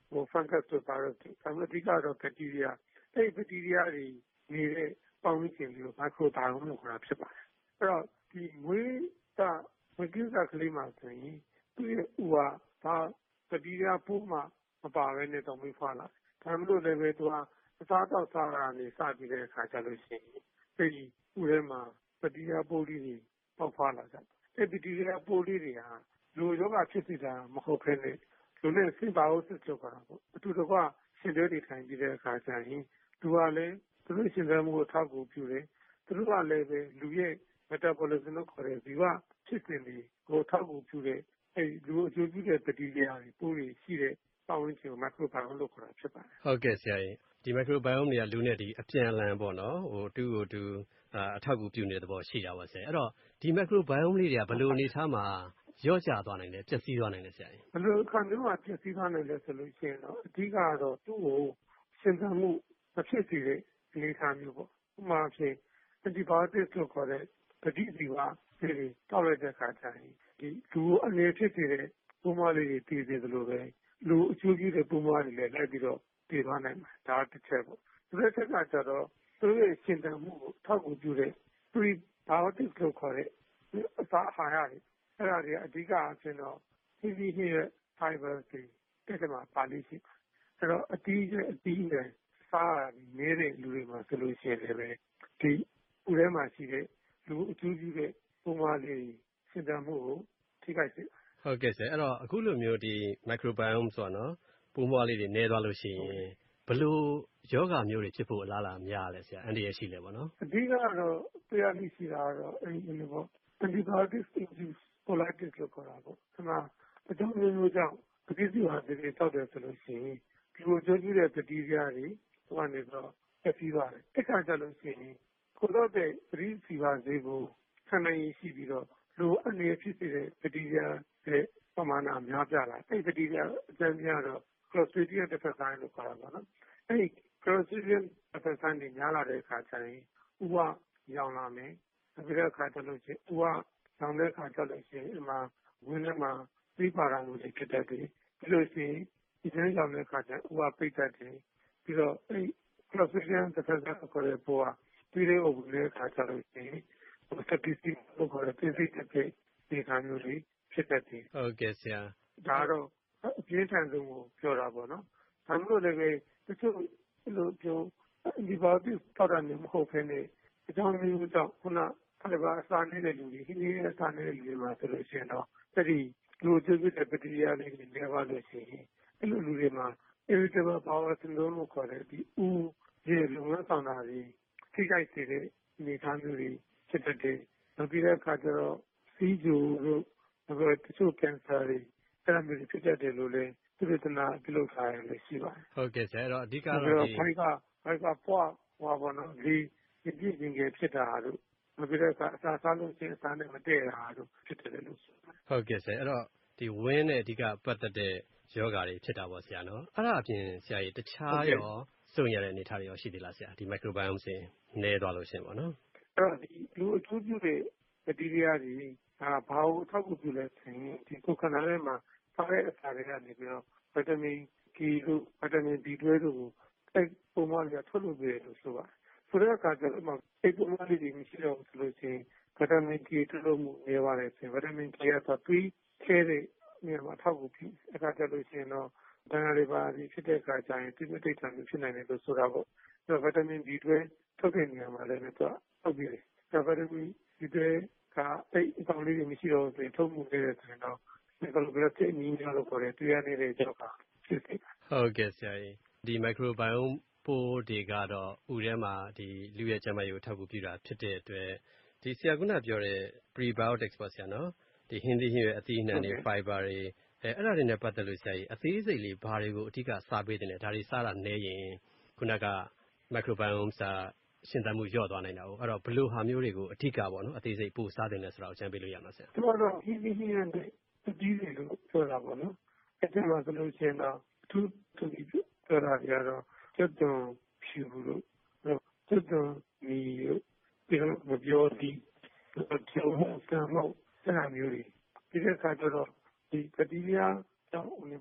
Speaker 8: ဟို fungus တို့ virus တို့ဒါမှမဟုတ်အဓိကတော့ bacteria အဲ့ဒီ bacteria တွေနေတဲ့ပေါင်းဝင်ခြင်းတွေကို microbiome လို့ခေါ်တာဖြစ်ပါတယ်အဲ့တော့ဒီမွေးကမွေးကင်းစကလေးမှာဆိုရင်သူ့ရဲ့ဥကဒါ bacteria ပိုးမှမပါဘဲနဲ့တော့မွေးဖွားလာဒါမှမဟုတ်လည်းပဲသူကအစားတော့စားတာနေစပြီးတဲ့အခါကျလို့ရှိရင်အဲ့ဒီဥထဲမှာ bacteria ပိုးလေးတွေပေါက်ဖွားလာကြတယ်အဲ့ bacteria ပိုးလေးတွေဟာလူရောဂါဖြစ်စေတာမဟုတ်ဘဲနဲ့လူနဲ့ symbiosis လို့ခေါ်တာပေါ့အတူတကွရှင်တွဲနေထိုင်ပြီးတဲ့အခါကျရင်သူကလည်းသူတို့ရှင်တွဲမှုကိုထောက်ကူပြုတယ်သူတို့ကလည်းပဲလူရဲ့ metabolism လို့ခေါ်တဲ့ဇီဝဖြစ်စဉ်တွေကိုထောက်ကူပြုတဲ့အဲလူအကျိုးပြုတဲ့ bacteria တွေပိုးတွေရှိတဲ့ပတ်ဝန်းကျင်ကို microbiome လို့ခေါ်တာဖြစ်ပါတယ်
Speaker 18: ဟုတ်ကဲ့ဆရာကြီးဒီ microbiome တွေကလူနဲ့ဒီအပြန်အလှန်ပေါ့နော်ဟိုတူကိုတူအထောက်ကူပြုနေတဲ့သဘောရှိတာပါဆရာအဲ့တော့ဒီ microbiome လေးတွေကဘယ်လိုအနေထားမှာရော့ကျသွားနိုင်တယ်ပျက်စီးသွားနိုင်တယ်ဆရာကြီး
Speaker 8: ဘယ်လိုအခါမျိုးမှာပျက်စီးသွားနိုင်လဲဆိုလို့ရှိရင်တော့အဓိကတော့သူ့ကိုရှင်သန်မှုမဖြစ်စေတဲ့အနေအထားမျိုးပေါ့ဥပမာဖြင့် antibiotics လို့ခေါ်တဲ့ပဋိဇီဝတွေတောက်လိုက်တဲ့အခါကျရင်ဒီလူအနေဖြစ်စေတဲ့ပိုးမွှားလေးတွေတည်စေသလိုပဲလူအကျိုးပြုတဲ့ပိုးမွှားတွေလည်းလိုက်ပြီးတော့တည်သွားနိုင်မှာဒါတစ်ချက်ပေါ့ဒီတစ်ချက်ကကျတော့သူရဲ့ရှင်သန်မှုကိုထောက်ကူပြုတဲ့ prebiotics လို့ခေါ်တဲ့အစာအာဟာရတွေအဲ့ဒါတွေအဓိကအဖြစ်တော့ဟင်းသီးဟင်းရွက် fiber တွေတက်တယ်မှာပါလိမ့်ရှိအဲ့တော့အတီးရဲ့အတီးနဲ့စားရနေတဲ့လူတွေမှာဆိုလို့ရှိရင်လည်းပဲဒီဥထဲမှာရှိတဲ့လူအကျိုးပြုတဲ့ပုံမှန်လေးစဉ်းစားမှုကိုထိခိုက်စေ
Speaker 18: ဟုတ်ကဲ့ဆရာအဲ့တော့အခုလိုမျိုးဒီ microbiome ဆိုတော့နော်ပုံမှန်လေးတွေနည်းသွားလို့ရှိရင်ဘလို့ယောဂမျိုးတွေဖြစ်ဖို့အလားအလာများလဲဆရာအန်ဒီရရှိလဲပေါ့နော်
Speaker 8: အဓိကတော့တရားလိရှိတာကတော့အဲဒီလိုပေါ့ antibiotics induced colitis လို့ခေါ်တာပေါ့ဒီမှာအကြောင်းမျိုးမျိုးကြောင့်ပဋိဇီဝတွေတောက်တယ်ဆိုလို့ရှိရင်ဒီလိုကျိုးကျတဲ့ bacteria တွေဟိုကနေတော့ဖြစ်ပြီးသွားတယ်အဲ့ခါကျလို့ရှိရင်ကိုတော့တဲ့ပဋိဇီဝဈေးကိုခံနိုင်ရရှိပြီးတော့လူအနေဖြစ်စေတဲ့ bacteria တဲ့ပမာဏများပြားလာအဲ့ bacteria အကျဉ်းများတော့ Clostridium difficile လို့ခေါ်တာပေါ့နော်အဲ့ Clostridium difficile တွေများလာတဲ့အခါကျရင်ဥပရောင်လာမယ်ပြီးတဲ့အခါကျလို့ရှိရင်ဥပရောင်တဲ့အခါကျလို့ရှိရင်အမှဝင်းထဲမှာသိပါရမှုတွေဖြစ်တတ်တယ်ပြီးလို့ရှိရင်ဒီထဲရောင်တဲ့အခါကျဥပပိတ်တတ်တယ်ပြီးတော့အဲ့ Clostridium difficile ကိုလည်းပေါ်ပြီးတဲ့ဥပဒေအခါကျလို့ရှိရင်စပီစီလို့ခေါ်တဲ့သိသိတဲ့ဒီခါမျိုးတွေဖြစ်တတ်တယ်
Speaker 18: ဟုတ်ကဲ့ဆရာ
Speaker 8: ဒါတော့အပြင်းထန်ဆုံးကိုပြောတာပေါ့နော်ဒါမျိုးလည်းပဲတချို့လိုပြော antibiotics တောက်တာမျိုးမဟုတ်ဘဲနဲ့အကြောင်းမျိုးကြောင့်ခုနအဲ့ဒါအစာနေတဲ့လူတွေဟင်းနေတဲ့စာနေတဲ့လူတွေမှာဆိုလို့ရှိရင်တော့အဲ့ဒီလူကျိုးတဲ့ bacteria လေးတွေနေပါလို့ရှိရင်အဲ့လိုလူတွေမှာ irritable bowel syndrome လို့ခေါ်တဲ့ဒီဦးရဲ့လုံလဆောင်တာတွေထိခိုက်စေတဲ့အနေအထားမျိုးတွေဖြစ်တဲ့နောက်ပြီးတဲ့အခါကျတော့စီးကျူတို့နောက်တချို့ cancer တွေအဲ့ဒါမျိုးဖြစ်တတ်တယ်လို့လည်းသူတို့ကနာပြုလုပ်ထားရလို့ရှိပါတယ်
Speaker 18: ဟုတ်ကဲ့ဆရာအဲ့တော့အဓိကတော့
Speaker 8: ဒီဘိုက်ကဘိုက်ကပွားဟောပါတော့ဒီဒီပြင်းပြင်းကဖြစ်တာတို့နောက်ပြီးတော့အစာစားလို့ရှိရင်အစာနဲ့မတည့်တာတို့ဖြစ်တယ်လို့ဆိုပါတယ်
Speaker 18: ဟုတ်ကဲ့ဆရာအဲ့တော့ဒီဝင်းနဲ့အဓိကပတ်သက်တဲ့ယောဂါတွေဖြစ်တာပေါ့ဆရာနော်အဲ့ဒါအပြင်ဆရာကြီးတခြားရောစုံရတဲ့အနေအထားတွေရောရှိသေးလားဆရာဒီ microbiome စင်နည်းသွားလို့ရှင်ပေါ့နော်
Speaker 8: အဲ့တော့ဒီလူအကျိုးပြုတဲ့ bacteria တွေဒါဘာလို့ထောက်ကူပြုလဲဆိုရင်ဒီကိုယ်ခန္ဓာထဲမှာစားတဲ့အစာတွေကနေပြီးတော့ vitamin K တို့ vitamin B တွဲတို့ကိုအဲ့ပုံမှန်ကထုတ်လုပ်ပေးတယ်လို့ဆိုပါတယ်ဆိုတဲ့အခါကျတော့အဲ့ပုံမှန်လေးတွေမရှိတော့ဘူးဆိုလို့ရှိရင် vitamin K ထုတ်လုပ်မှုနည်းပါတယ်ဆိုရင် vitamin K ကတော့သွေးခဲတဲ့နေရာမှာထောက်ကူပြုအခါကျလို့ရှိရင်တော့ဒဏ်ရာတွေပါပြီးဖြစ်တဲ့အခါကျရင်တိမတိတ်တာမျိုးဖြစ်နိုင်တယ်လို့ဆိုတာပေါ့အဲ့ vitamin B တွဲထုတ်တဲ့နေရာမှာလည်းသူကထုတ်ပြီးတယ်အဲ့ vitamin B တွဲကအဲ့အကောင်လေးတွေမရှိတော့ဘူးဆိုရင်ထုတ်မှုနေတယ်ဆိုရင်တော့ဒီလိုပဲတိတ်နီးများလို့ခေါ်တယ်တွေ့ရနေတဲ့ကြောက်ကဖြစ်တယ်
Speaker 18: ဟုတ်ကဲ့ဆရာကြီးဒီ microbiome ပိုးတွေကတော့ဥထဲမှာဒီလူရဲ့ကျန်းမာရေးကိုထောက်ကူပြုတာဖြစ်တဲ့အတွက်ဒီဆရာကပြောတဲ့ prebiotics ပေါ့ဆရာနော်ဒီဟင်းသီးဟင်းရွက်အသီးအနှံတွေ fiber တွေအဲအဲ့ဒါတွေနဲ့ပတ်သက်လို့ဆရာကြီးအသေးစိတ်လေးဘာတွေကိုအဓိကစားပေးတယ်လဲဒါတွေစားတာနည်းရင်ခုနက microbiome စာရှင်သန်မှုလျော့သွားနိုင်တာ哦အဲ့တော့ဘယ်လိုဟာမျိုးတွေကိုအဓိကပေါ့နော်အသေးစိတ်ပို့စားတယ်လဲဆိုတာကိုအကြံပေးလို့ရမှာဆရာ
Speaker 8: ကျွန်တော်တို့ဟင်းသီးဟင်းရွက်တွေအသီးတွေလို့ပြောတာပေါ့နော်အဲ့ဒီမှာဆိုလို့ရှိရင်တော့သူသူပြောတာကြတော့ကျွတ်တုံဖြူလို့ကျွတ်တုံမီလို့ပြီးတော့မပြောသည်ကျောင်းဆံမောက်အဲ့လိုမျိုးတွေဒီတဲ့ခါကျတော့ဒီ bacteria ကြောင့်ဦးနေပေါ့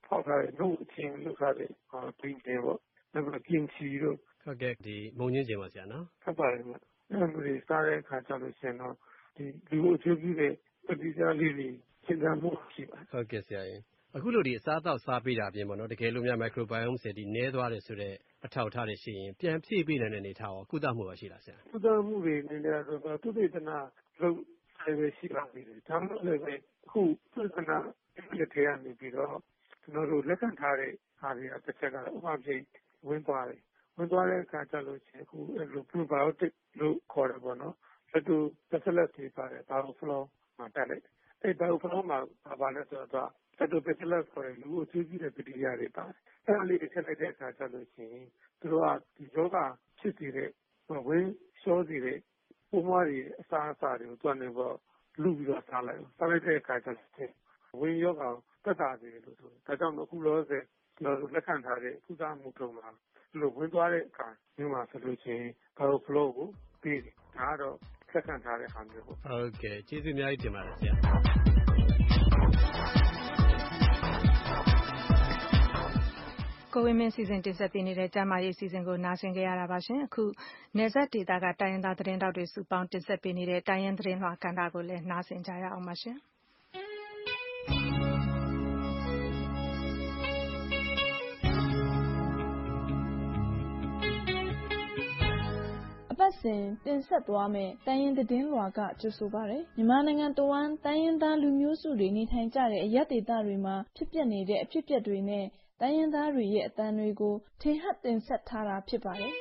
Speaker 8: ဖောက်ထားတဲ့နှုတ်အချင်းလုပ်ထားတဲ့ဘိန်းချင်းပေါ့နောက်ပြီးပြင်ချီတို့
Speaker 18: ဟုတ်ကဲ့ဒီမုံညင်းချင်းပါဆရာနော်
Speaker 8: ဟုတ်ပါတယ်ဗျအဲ့လိုတွေစားတဲ့အခါကျလို့ရှိရင်တော့ဒီလူအကျိုးပြုတဲ့ပဋိစားလေးတွေရှင်းပြမှုရှိပါတယ်
Speaker 18: ဟုတ်ကဲ့ဆရာရင်အခုလိုဒီအစားအသောက်စားပေးတာအပြင်ပေါ့နော်တကယ်လို့များ microbiome ဆယ်ဒီနည်းသွားတယ်ဆိုတော့အထောက်အထားတွေရှိရင်ပြန်ဖြည့်ပေးနိုင်တဲ့အနေထားရောကုသမှုပါရှိလားဆရာ
Speaker 8: ကုသမှုတွေနေတယ်ဆိုတော့သူတေသနာလုပ်ဆိုင်ပဲရှိပါသေးတယ်ဒါမှမဟုတ်လည်းအခုသူတေသနာလက်ထဲကနေပြီးတော့ကျွန်တော်တို့လက်ခံထားတဲ့ဟာတွေကတစ်ချက်ကတော့ဥပမာဖြင့်ဝင်သွားတယ်ဝင်သွားတဲ့အခါကျလို့ရှိရင်အခုအဲ့လို probiotic လို့ခေါ်တယ်ပေါ့နော်လက်တူ bacillus တွေပါတယ် bioflow မှာတက်လိုက်အဲ့ bioflow မှာဘာလဲဆိုတော့လက်တူ bacillus ခေါ်တဲ့လူကိုကျွေးပြီးတဲ့ဘက်တီးရီးယားတွေပါတယ်အဲ့ဒါလေးတွေထည့်လိုက်တဲ့အခါကျလို့ရှိရင်သူတို့ကဒီယောဂဖြစ်စေတဲ့ဝင်လျှောစေတဲ့ပိုးမွားတွေအစားအစာတွေကိုတွန်းနေပေါ့လူပြီးတော့စားလိုက်စားလိုက်တဲ့အခါကျတော့ဝင်ယောဂတက်တာတွေလို့ဆိုဒါကြောင့်အခုလောဆယ်ကျွန်တော်လက်ခံထားတဲ့ကုသမှုတုံးမှာလို့ဝင်သွားတဲ့အခါမျိုးမှာဆိုလို့ရှိရင် bioflow ကိုပြီးတယ်ဒါကတော့လက်ခံထားတဲ့ဟာမျိုးပေါ့
Speaker 18: ဟုတ်ကဲ့ကျေးဇူးအများကြီးတင်ပါတယ်ဆရာ
Speaker 2: ကိုဝင်းမင်းစီစဉ်တင်ဆက်ပေးနေတဲ့ကျမရေးစီစဉ်ကိုနားဆင်ကြရတာပါရှင်အခုနယ်စပ်ဒေသကတိုင်းရင်းသားသတင်းတောက်တွေစုပေါင်းတင်ဆက်ပေးနေတဲ့တိုင်းရင်းသတင်းလွှာကဏ္ဍကိုလည်းနားဆင်ကြရအောင်ပါရှင်
Speaker 6: အပတ်စဉ်တင်ဆက်သွားမယ့်တိုင်းရင်းသတင်းလွှာကကြိုဆိုပါရယ်မြန်မာနိုင်ငံတဝန်းတိုင်းရင်းသားလူမျိုးစုတွေနေထိုင်ကြတဲ့အရပ်ဒေသတွေမှာဖြစ်ပျက်နေတဲ့အဖြစ်အပျက်တွေနဲ့တိုင်းရင်းသားတွေရဲ့အသံတွေကိုထင်ဟပ်တင်ဆက်ထားတာဖြစ်ပါတယ်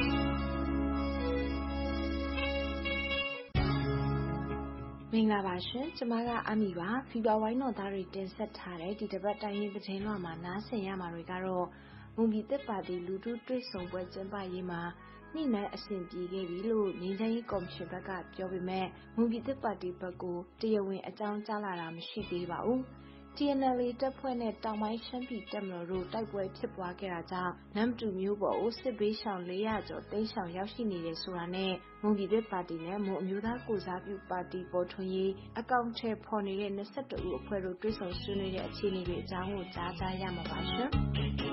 Speaker 19: မင်္ဂလာပါရှင်ကျမကအမီပါဖီဘာဝိုင်းတော်သားတွေတင်ဆက်ထားတဲ့ဒီတစ်ပတ်တိုင်းရင်းသတင်းလွှာမှာနားဆင်ရမှာတွေကတော့မွန်ပြည်သစ်ပါတီလူထုတွေ့ဆုံပွဲကျင်းပရေးမှာနှိမ့်နိုင်အဆင်ပြေခဲ့ပြီလို့ငြိမ်းချမ်းရေးကော်မရှင်ဘက်ကပြောပေမဲ့မွန်ပြည်သစ်ပါတီဘက်ကတရားဝင်အကြောင်းကြားလာတာမရှိသေးပါဘူး။ တီ အန် အယ် အေ တပ်ဖွဲ့နဲ့တောင်ပိုင်းရှမ်းပြည်တပ်မတော်တို့တိုက်ပွဲဖြစ်ပွားခဲ့တာကြောင့်နမ်တူမျိုးပေါ်ကိုစစ်ဘေးရှောင်လေးရာကျော်တိမ်းရှောင်ရောက်ရှိနေတယ်ဆိုတာနဲ့မွန်ပြည်သစ်ပါတီနဲ့မွန်အမျိုးသားကိုစားပြုပါတီပေါ်ထွန်းရေးအကောင့်ထဲဖော်နေတဲ့၂၁ဦးအဖွဲ့တို့တွေ့ဆုံဆွေးနွေးတဲ့အခြေအနေတွေအကြောင်းကိုကြားကြရမှာပါရှင်။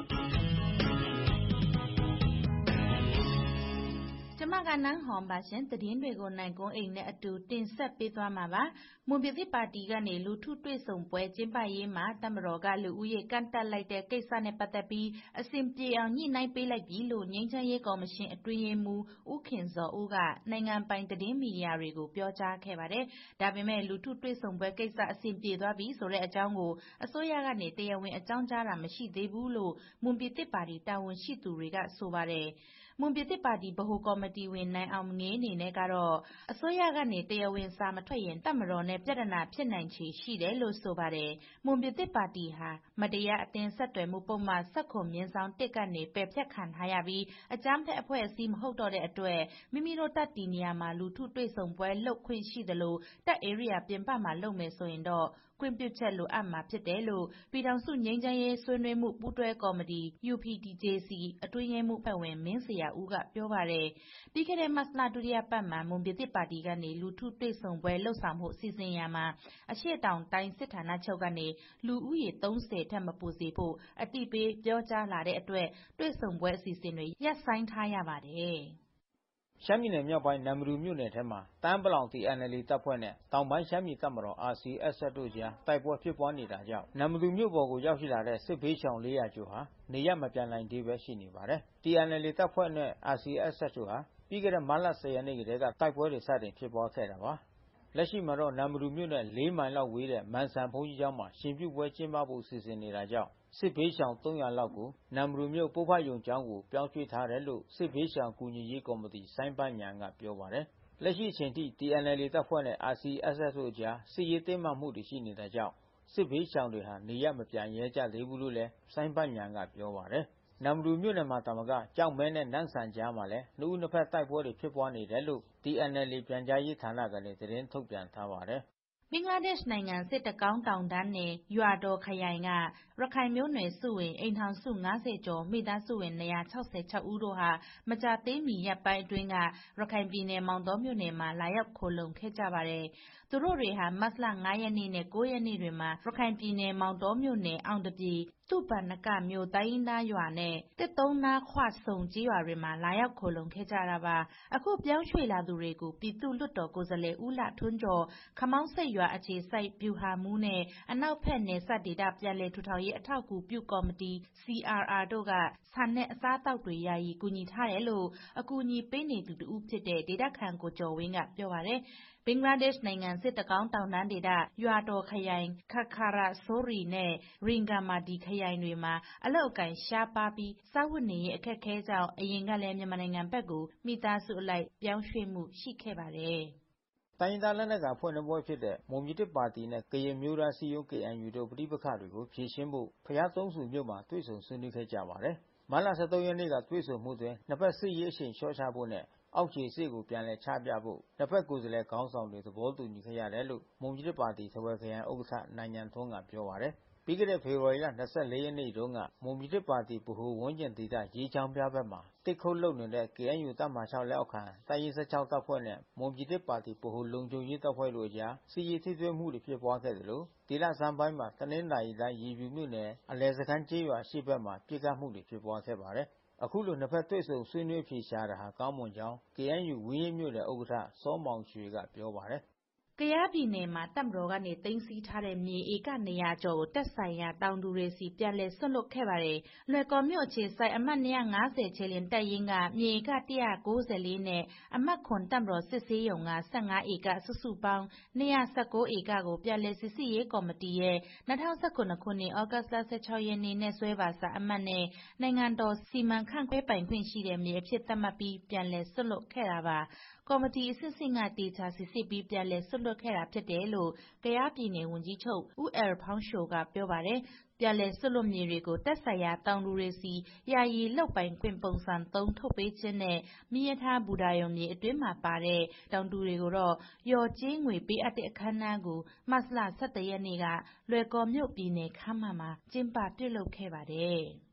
Speaker 20: ကျမကနန်းဟောင်ပါရှင်သတင်းတွေကိုနိုင်ကုန်းအိမ်နဲ့အတူတင်ဆက်ပေးသွားမှာပါမွန်ပြည်သစ်ပါတီကနေလူထုတွေ့ဆုံပွဲကျင်းပရေးမှာတပ်မတော်ကလူဦးရေကန့်တက်လိုက်တဲ့ကိစ္စနဲ့ပတ်သက်ပြီးအစဉ်ပြေအောင်ညှိနှိုင်းပေးလိုက်ပြီလို့ငြိမ်းချမ်းရေးကော်မရှင်အတွင်းရေးမှူးဦးခင်ဇော်ဦးကနိုင်ငံပိုင်သတင်းမီဒီယာတွေကိုပြောကြားခဲ့ပါတယ်ဒါပေမဲ့လူထုတွေ့ဆုံပွဲကိစ္စအစဉ်ပြေသွားပြီဆိုတဲ့အကြောင်းကိုအစိုးရကနေတရားဝင်အကြောင်းကြားတာမရှိသေးဘူးလို့မွန်ပြည်သစ်ပါတီတာဝန်ရှိသူတွေကဆိုပါတယ်မွန်ပြည်သစ်ပါတီဗဟိုကော်မတီဝင်နိုင်အောင်ငေးအနေနဲ့ကတော့အစိုးရကနေတရားဝင်စာမထွက်ရင်တပ်မတော်နဲ့ပြဿနာဖြစ်နိုင်ခြေရှိတယ်လို့ဆိုပါတယ်။မွန်ပြည်သစ်ပါတီဟာမတရားအတင်းဆက်သွယ်မှုပုံမှန်၁၇မြင်းဆောင်တစ်ကနေပယ်ဖျက်ခံထားရပြီးအကြမ်းဖက်အဖွဲ့အစည်းမဟုတ်တော့တဲ့အတွက်မိမိတို့တပ်တီနေရာမှာလူထုတွေ့ဆုံပွဲလုပ်ခွင့်ရှိသလိုတပ်ဧရိယာပြင်ပမှာလုပ်မယ်ဆိုရင်တော့ခွင့်ပြုချက်လိုအပ်မှာဖြစ်တယ်လို့ပြည်ထောင်စုငြိမ်းချမ်းရေးဆွေးနွေးမှုပူးတွဲကော်မတီ ယူ ပီ တီ ဂျေ စီ အတွင်းရေးမှူးအဖွဲ့ဝင်မင်းစရာဦးကပြောပါတယ်။ပြီးခဲ့တဲ့မတ်လဒုတိယပတ်မှာမွန်ပြည်သစ်ပါတီကနေလူထုတွေ့ဆုံပွဲလှုပ်ဆောင်မှုစီစဉ်ရာမှာအရှေ့တောင်တိုင်းစစ်ဌာနချုပ်ကနေလူဦးရေသုံးဆယ်ထက်မပိုစေဖို့အတိပေးပြောကြားလာတဲ့အတွက်တွေ့ဆုံပွဲအစီအစဉ်တွေရပ်ဆိုင်းထားရပါတယ်။
Speaker 21: ရှမ်းပြည်နယ်မြောက်ပိုင်းနမ်မတူမြို့နယ်ထဲမှာတန်းပလောင် တီ အန် အယ် အေ တပ်ဖွဲ့နဲ့တောင်ပိုင်းရှမ်းပြည်တပ်မတော် အာ စီ အက်စ် အက်ဖ် တို့ကြားတိုက်ပွဲဖြစ်ပွားနေတာကြောင့်နမ်မတူမြို့ပေါ်ကိုရောက်ရှိလာတဲ့စစ်ဘေးရှောင်လေးရာကျော်ဟာနေရပ်မပြန်နိုင်သေးပဲရှိနေပါတယ်။ တီ အန် အယ် အေ တပ်ဖွဲ့နဲ့ အာ စီ အက်စ် အက်ဖ် တို့ဟာပြီးခဲ့တဲ့မတ်လ၁၀ရက်နေ့ကတည်းကတိုက်ပွဲတွေစတင်ဖြစ်ပွားခဲ့တာပါ။လက်ရှိမှာတော့နမ်မတူမြို့နဲ့လေးမိုင်လောက်ဝေးတဲ့မန်စံဘုန်းကြီးကျောင်းမှာရှင်ပြုပွဲကျင်းပဖို့စီစဉ်နေတာကြောင့်စစ်ဘေးရှောင်သုံးရာလောက်ကိုနမ်မတူမြို့ပုဗ္ဗယုံကျောင်းကိုပြောင်းရွှေ့ထားတယ်လို့စစ်ဘေးရှောင်ကူညီရေးကော်မတီစိုင်းပန်းညာကပြောပါတယ်။လက်ရှိအချိန်ထိ တီ အန် အယ် အေ တပ်ဖွဲ့နဲ့ အာ စီ အက်စ် အက်ဖ် တို့ကြားစစ်ရေးတင်းမာမှုတွေရှိနေတာကြောင့်စစ်ဘေးရှောင်တွေဟာနေရပ်မပြန်ရဲကြသေးဘူးလို့လည်းစိုင်းပန်းညာကပြောပါတယ်။နမ်မတူမြို့နယ်မှာတာမကကြောက်မဲနဲ့နန့်ဆန်ကြားမှာလည်းနှစ်ဦးနှစ်ဖက်တိုက်ပွဲတွေဖြစ်ပွားနေတယ်လို့ တီ အန် အယ် အေ ပြန်ကြားရေးဌာနကနေသတင်းထုတ်ပြန်ထားပါတယ်။
Speaker 20: ဘင်္ဂလားဒေ့ရှ်နိုင်ငံစစ်တကောင်းတောင်တန်းနယ်ရွာတော်ခရိုင်ကရခိုင်မျိုးနွယ်စုဝင်အိမ်ထောင်စု၅၀ကျော်မိသားစုဝင်၂၆၆ဦးတို့ဟာမကြာသေးမီရက်ပိုင်းအတွင်းကရခိုင်ပြည်နယ်မောင်တောမြို့နယ်မှာလာရောက်ခိုလှုံခဲ့ကြပါတယ်။သူတို့တွေဟာမတ်လ၅ရက်နေ့နဲ့၉ရက်နေ့တွေမှာရခိုင်ပြည်နယ်မောင်တောမြို့နယ်အောင်တပြည်သူ့ပန္နကမြို့တိုင်းရင်းသားရွာနဲ့တစ်သုံးနားခွဆုံကြီးရွာတွေမှာလာရောက်ခိုလှုံခဲ့ကြတာပါ။အခုပြောင်းရွှေ့လာသူတွေကိုပြည်သူ့လွှတ်တော်ကိုယ်စားလှယ်ဦးလှထွန်းကျော်ခမောင်းဆိပ်ရွာအခြေစိုက်ဗျူဟာမှူးနဲ့အနောက်ဘက်နယ်စပ်ဒေသပြန်လည်ထူထောင်ရေးအထောက်အကူပြုကော်မတီ C R R တို့ကဆန်နဲ့အစားအသောက်တွေယာယီကူညီထားတယ်လို့အကူအညီပေးနေသူတဦးဖြစ်တဲ့ဒေသခံကိုကျော်ဝင်းကပြောပါတယ်။ဘင်္ဂလားဒေ့ရှ်နိုင်ငံစစ်တကောင်းတောင်တန်းဒေသရွာတော်ခရိုင်ခခရဆိုရီနဲ့ရင်ဂမာဒီခရိုင်တွေမှာအလောက်အကင်ရှားပါးပြီးစားဝတ်နေရေးအခက်အခဲကြောင့်အရင်ကလည်းမြန်မာနိုင်ငံဘက်ကိုမိသားစုအလိုက်ပြောင်းရွှေ့မှုရှိခဲ့ပါတယ်
Speaker 21: ။တိုင်းရင်းသားလက်နက်ကိုင်အဖွဲ့နှစ်ဖွဲ့ဖြစ်တဲ့မွန်ပြည်သစ်ပါတီနဲ့ကရင်မျိုးသားစည်းရုံး K N U တို့ပဋိပက္ခတွေကိုဖြေရှင်းဖို့ဘုရားသုံးဆူမြို့မှာတွေ့ဆုံဆွေးနွေးခဲ့ကြပါတယ်။မတ်လ၁၃ရက်နေ့ကတွေ့ဆုံမှုတွင်နှစ်ဖက်စစ်ရေးအရှိန်လျှော့ချဖို့နဲ့အောက်ခြေစစ်ကိုပြန်လည်ချပြဖို့နှစ်ဖက်ကိုယ်စားလှယ်ခေါင်းဆောင်တွေသဘောတူညီခဲ့ရတယ်လို့မွန်ပြည်သစ်ပါတီထားဝယ်ခရိုင်ဥက္ကဋ္ဌနိုင်ညံထွန်းကပြောပါတယ်။ပြီးခဲ့တဲ့ဖေဖော်ဝါရီလ၂၄ရက်နေ့တုန်းကမွန်ပြည်သစ်ပါတီဗဟိုဝန်းကျင်ဒေသရေးချောင်းပြဘက်မှာတစ်ခုတ်လုပ်နေတဲ့ K N U တပ်မဟာ၆လက်အောက်ခံတပ်ရင်း၁၆တပ်ဖွဲ့နဲ့မွန်ပြည်သစ်ပါတီဗဟိုလုံခြုံရေးတပ်ဖွဲ့တို့အကြားစစ်ရေးထိတွေ့မှုတွေဖြစ်ပွားခဲ့တယ်လို့ဒီလဆန်းပိုင်းမှာတနင်္သာရီတိုင်းရေဖြူမြို့နယ်အလယ်စခန်းကျေးရွာအရှေ့ဘက်မှာပစ်ခတ်မှုတွေဖြစ်ပွားခဲ့ပါတယ်။အခုလိုနှစ်ဖက်တွေ့ဆုံဆွေးနွေးဖြေရှာတာဟာကောင်းမွန်ကြောင်း K N U ဝင်းရေးမြို့နယ်ဥက္ကဋ္ဌစောမောင်ရွှေကပြောပါတယ်
Speaker 20: ။ကယားပြည်နယ်မှာတပ်မတော်ကနေသိမ်းဆည်းထားတဲ့မြေဧက၂၀၀ကျော်ကိုတပ်ဆိုင်ရာတောင်သူတွေစီပြန်လည်စွန့်လွှတ်ခဲ့ပါတယ်။လွိုင်ကော်မြို့အခြေစိုက်အမှတ်၂၅၀ခြေလျင်တပ်ရင်းကမြေဧက၁၉၄နဲ့အမှတ်၇တပ်မတော်စစ်ဆေးရုံက၁၅ဧကစုစုပေါင်း၂၁၉ဧကကိုပြန်လည်စစ်ဆေးရေးကော်မတီရဲ့၂၀၁၇ခုနှစ်ဩဂုတ်လ၁၆ရက်နေ့နေ့စွဲပါစာအမှတ်နဲ့နိုင်ငံတော်စီမံခန့်ခွဲပိုင်ခွင့်ရှိတဲ့မြေအဖြစ်သတ်မှတ်ပြီးပြန်လည်စွန့်လွှတ်ခဲ့တာပါ။ကော်မတီအဆင့်ဆင့်ကတေချာစစ်ဆေးပြီးပြန်လည်စွန့်လွှတ်ခဲ့တာဖြစ်တယ်လို့ကယားပြည်နယ်ဝန်ကြီးချုပ်ဦးအယ်ဖောင်းရှိုကပြောပါတယ်။ပြန်လည်စွန့်လွှတ်မြေတွေကိုတပ်ဆိုင်ရာတောင်သူတွေစီယာယီလုပ်ပိုင်ခွင့်ပုံစံသုံးထုတ်ပေးခြင်းနဲ့မီးရထားဘူတာရုံမြေအတွင်းမှာပါတဲ့တောင်သူတွေကိုတော့လျော်ကြေးငွေပေးအပ်တဲ့အခမ်းအနားကိုမတ်လ၁၁ရက်နေ့ကလွိုင်ကော်မြို့ပြည်နယ်ခန်းမမှာကျင်းပပြုလုပ်ခဲ့ပါတယ်။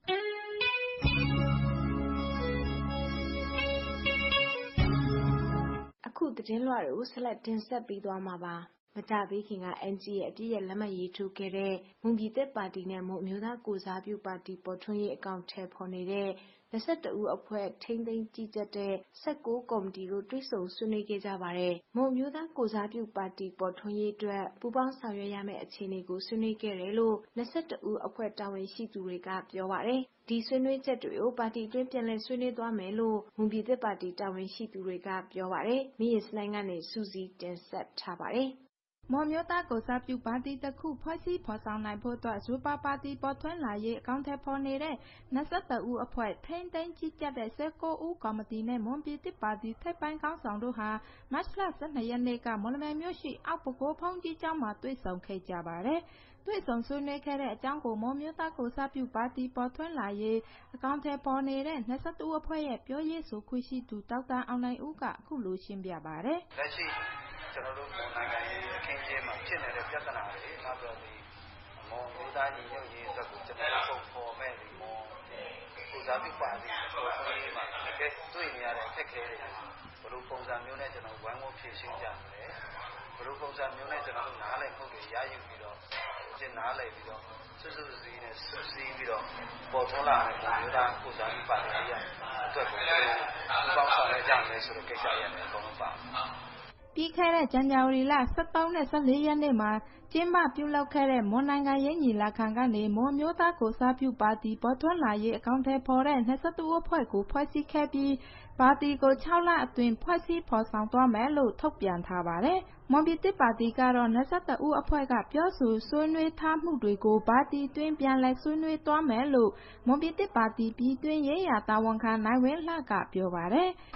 Speaker 19: အခုသတင်းလွှာတွေကိုဆက်လက်တင်ဆက်ပေးသွားမှာပါ။မကြာသေးခင်က N G ရဲ့အပြည့်ရဲ့လက်မှတ်ရေးထိုးခဲ့တဲ့မွန်ပြည်သစ်ပါတီနဲ့မွန်အမျိုးသားကိုယ်စားပြုပါတီပေါ်ထွန်းရေးအကောင့်ထဲပေါ်နေတဲ့၂၁ဦးအဖွဲ့ထိန်းသိမ်းကြီးကြပ်တဲ့၁၉ကော်မတီတို့တွေ့ဆုံဆွေးနွေးခဲ့ကြပါတယ်။မွန်အမျိုးသားကိုယ်စားပြုပါတီပေါ်ထွန်းရေးအတွက်ပူးပေါင်းဆောင်ရွက်ရမယ့်အခြေအနေကိုဆွေးနွေးခဲ့တယ်လို့၂၁ဦးအဖွဲ့တာဝန်ရှိသူတွေကပြောပါတယ်။ဒီဆွေးနွေးချက်တွေကိုပါတီအတွင်းပြန်လည်ဆွေးနွေးသွားမယ်လို့မွန်ပြည်သစ်ပါတီတာဝန်ရှိသူတွေကပြောပါတယ်။မင်းရစနိုင်ကနေစူးစီးတင်ဆက်ထားပါတယ်။
Speaker 1: မွန်မျိုးသားကိုယ်စားပြုပါတီတစ်ခုဖွဲ့စည်းဖော်ဆောင်နိုင်ဖို့အတွက်ရူပါပါတီပေါ်ထွန်းလာရေးအကောင့်ထဲပေါ်နေတဲ့၂၁ဦးအဖွဲ့ထိန်းသိမ်းကြီးကြပ်တဲ့၁၉ဦးကော်မတီနဲ့မွန်ပြည်သစ်ပါတီထိပ်ပိုင်းခေါင်းဆောင်တို့ဟာမတ်လ၁၂ရက်နေ့ကမော်လမြိုင်မြို့ရှိအောက်ပဲခူးဘုန်းကြီးကျောင်းမှာတွေ့ဆုံခဲ့ကြပါတယ်။တွေ့ဆုံဆွေးနွေးခဲ့တဲ့အကြောင်းကိုမွန်မျိုးသားကိုယ်စားပြုပါတီပေါ်ထွန်းလာရေးအကောင့်ထဲပေါ်နေတဲ့၂၁ဦးအဖွဲ့ရဲ့ပြောရေးဆိုခွင့်ရှိသူဒေါက်တာအောင်နိုင်ဦးကအခုလိုရှင်းပြပါတယ်
Speaker 22: ။လက်ရှိကျွန်တော်တို့မွန်နိုင်ငံရေးအခင်းကျင်းမှာဖြစ်နေတဲ့ပြဿနာတွေနောက်တော့ဒီမွန်မျိုးသားညီညွတ်ရေးအတွက်ကိုကျွန်တော်တို့ပုံဖော်မဲ့ဒီမွန်ကိုယ်စားပြုပါတီပေါ်ထွန်းရေးမှာတကယ်တွေ့နေရတဲ့အခက်အခဲတွေဘယ်လိုပုံစံမျိုးနဲ့ကျွန်တော်ဝိုင်းဝန်းဖြေရှင်းကြမလဲဘယ်လိုပုံစံမျိုးနဲ့ကျွန်တော်တို့နားလည်မှုတွေရယူပြီးတော့ရှင်းနားလည်ပြီးတော့စွတ်စွတ်စည်းနဲ့စွတ်စည်းပြီးတော့ပေါ်ထွန်းလာတဲ့မျိုးသားကိုယ်စားပြုပါတီရဲ့အတွက်ကိုပူးပေါင်းဆောင်ရွက်ကြမယ်ဆိုတဲ့ကိစ္စရပ်တွေအကုန်လုံးပါ
Speaker 1: ပြီးခဲ့တဲ့ဇန်နဝါရီလ၁၃နဲ့၁၄ရက်နေ့မှာကျင်းပပြုလုပ်ခဲ့တဲ့မွန်နိုင်ငံရေးညီလာခံကနေမွန်မျိုးသားကိုယ်စားပြုပါတီပေါ်ထွန်းလာရေးအကောင့်ထဲပေါ်တဲ့၂၁ဦးအဖွဲ့ကိုဖွဲ့စည်းခဲ့ပြီးပါတီကို၆လအတွင်းဖွဲ့စည်းဖော်ဆောင်သွားမယ်လို့ထုတ်ပြန်ထားပါတယ်။မွန်ပြည်သစ်ပါတီကတော့၂၁ဦးအဖွဲ့ကပြောဆိုဆွေးနွေးထားမှုတွေကိုပါတီတွင်းပြန်လည်ဆွေးနွေးသွားမယ်လို့မွန်ပြည်သစ်ပါတီပြည်တွင်းရေးရာတာဝန်ခံနိုင်ဝင်းလှကပြောပါတယ်။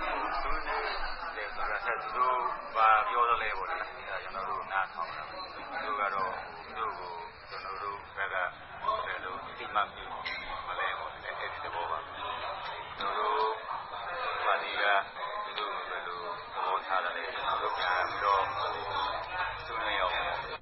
Speaker 22: ဘာပြောရလဲပေါ့လေကျွန်တော်တို့နားထောင်တာပဲသူတို့ကတော့သူတို့ကိုကျွန်တော်တို့ဘက်ကဘယ်လိုတိမှတ်ပြီးမလဲပေါ့လေအဲ့ဒီတော့ပါကျွန်တော်တို့ပါတီကသူတို့ဘယ်လိုသဘောထားတယ်ကျွန်တော်တို့ပြန်ပြီးတော့သူတို့ရောက်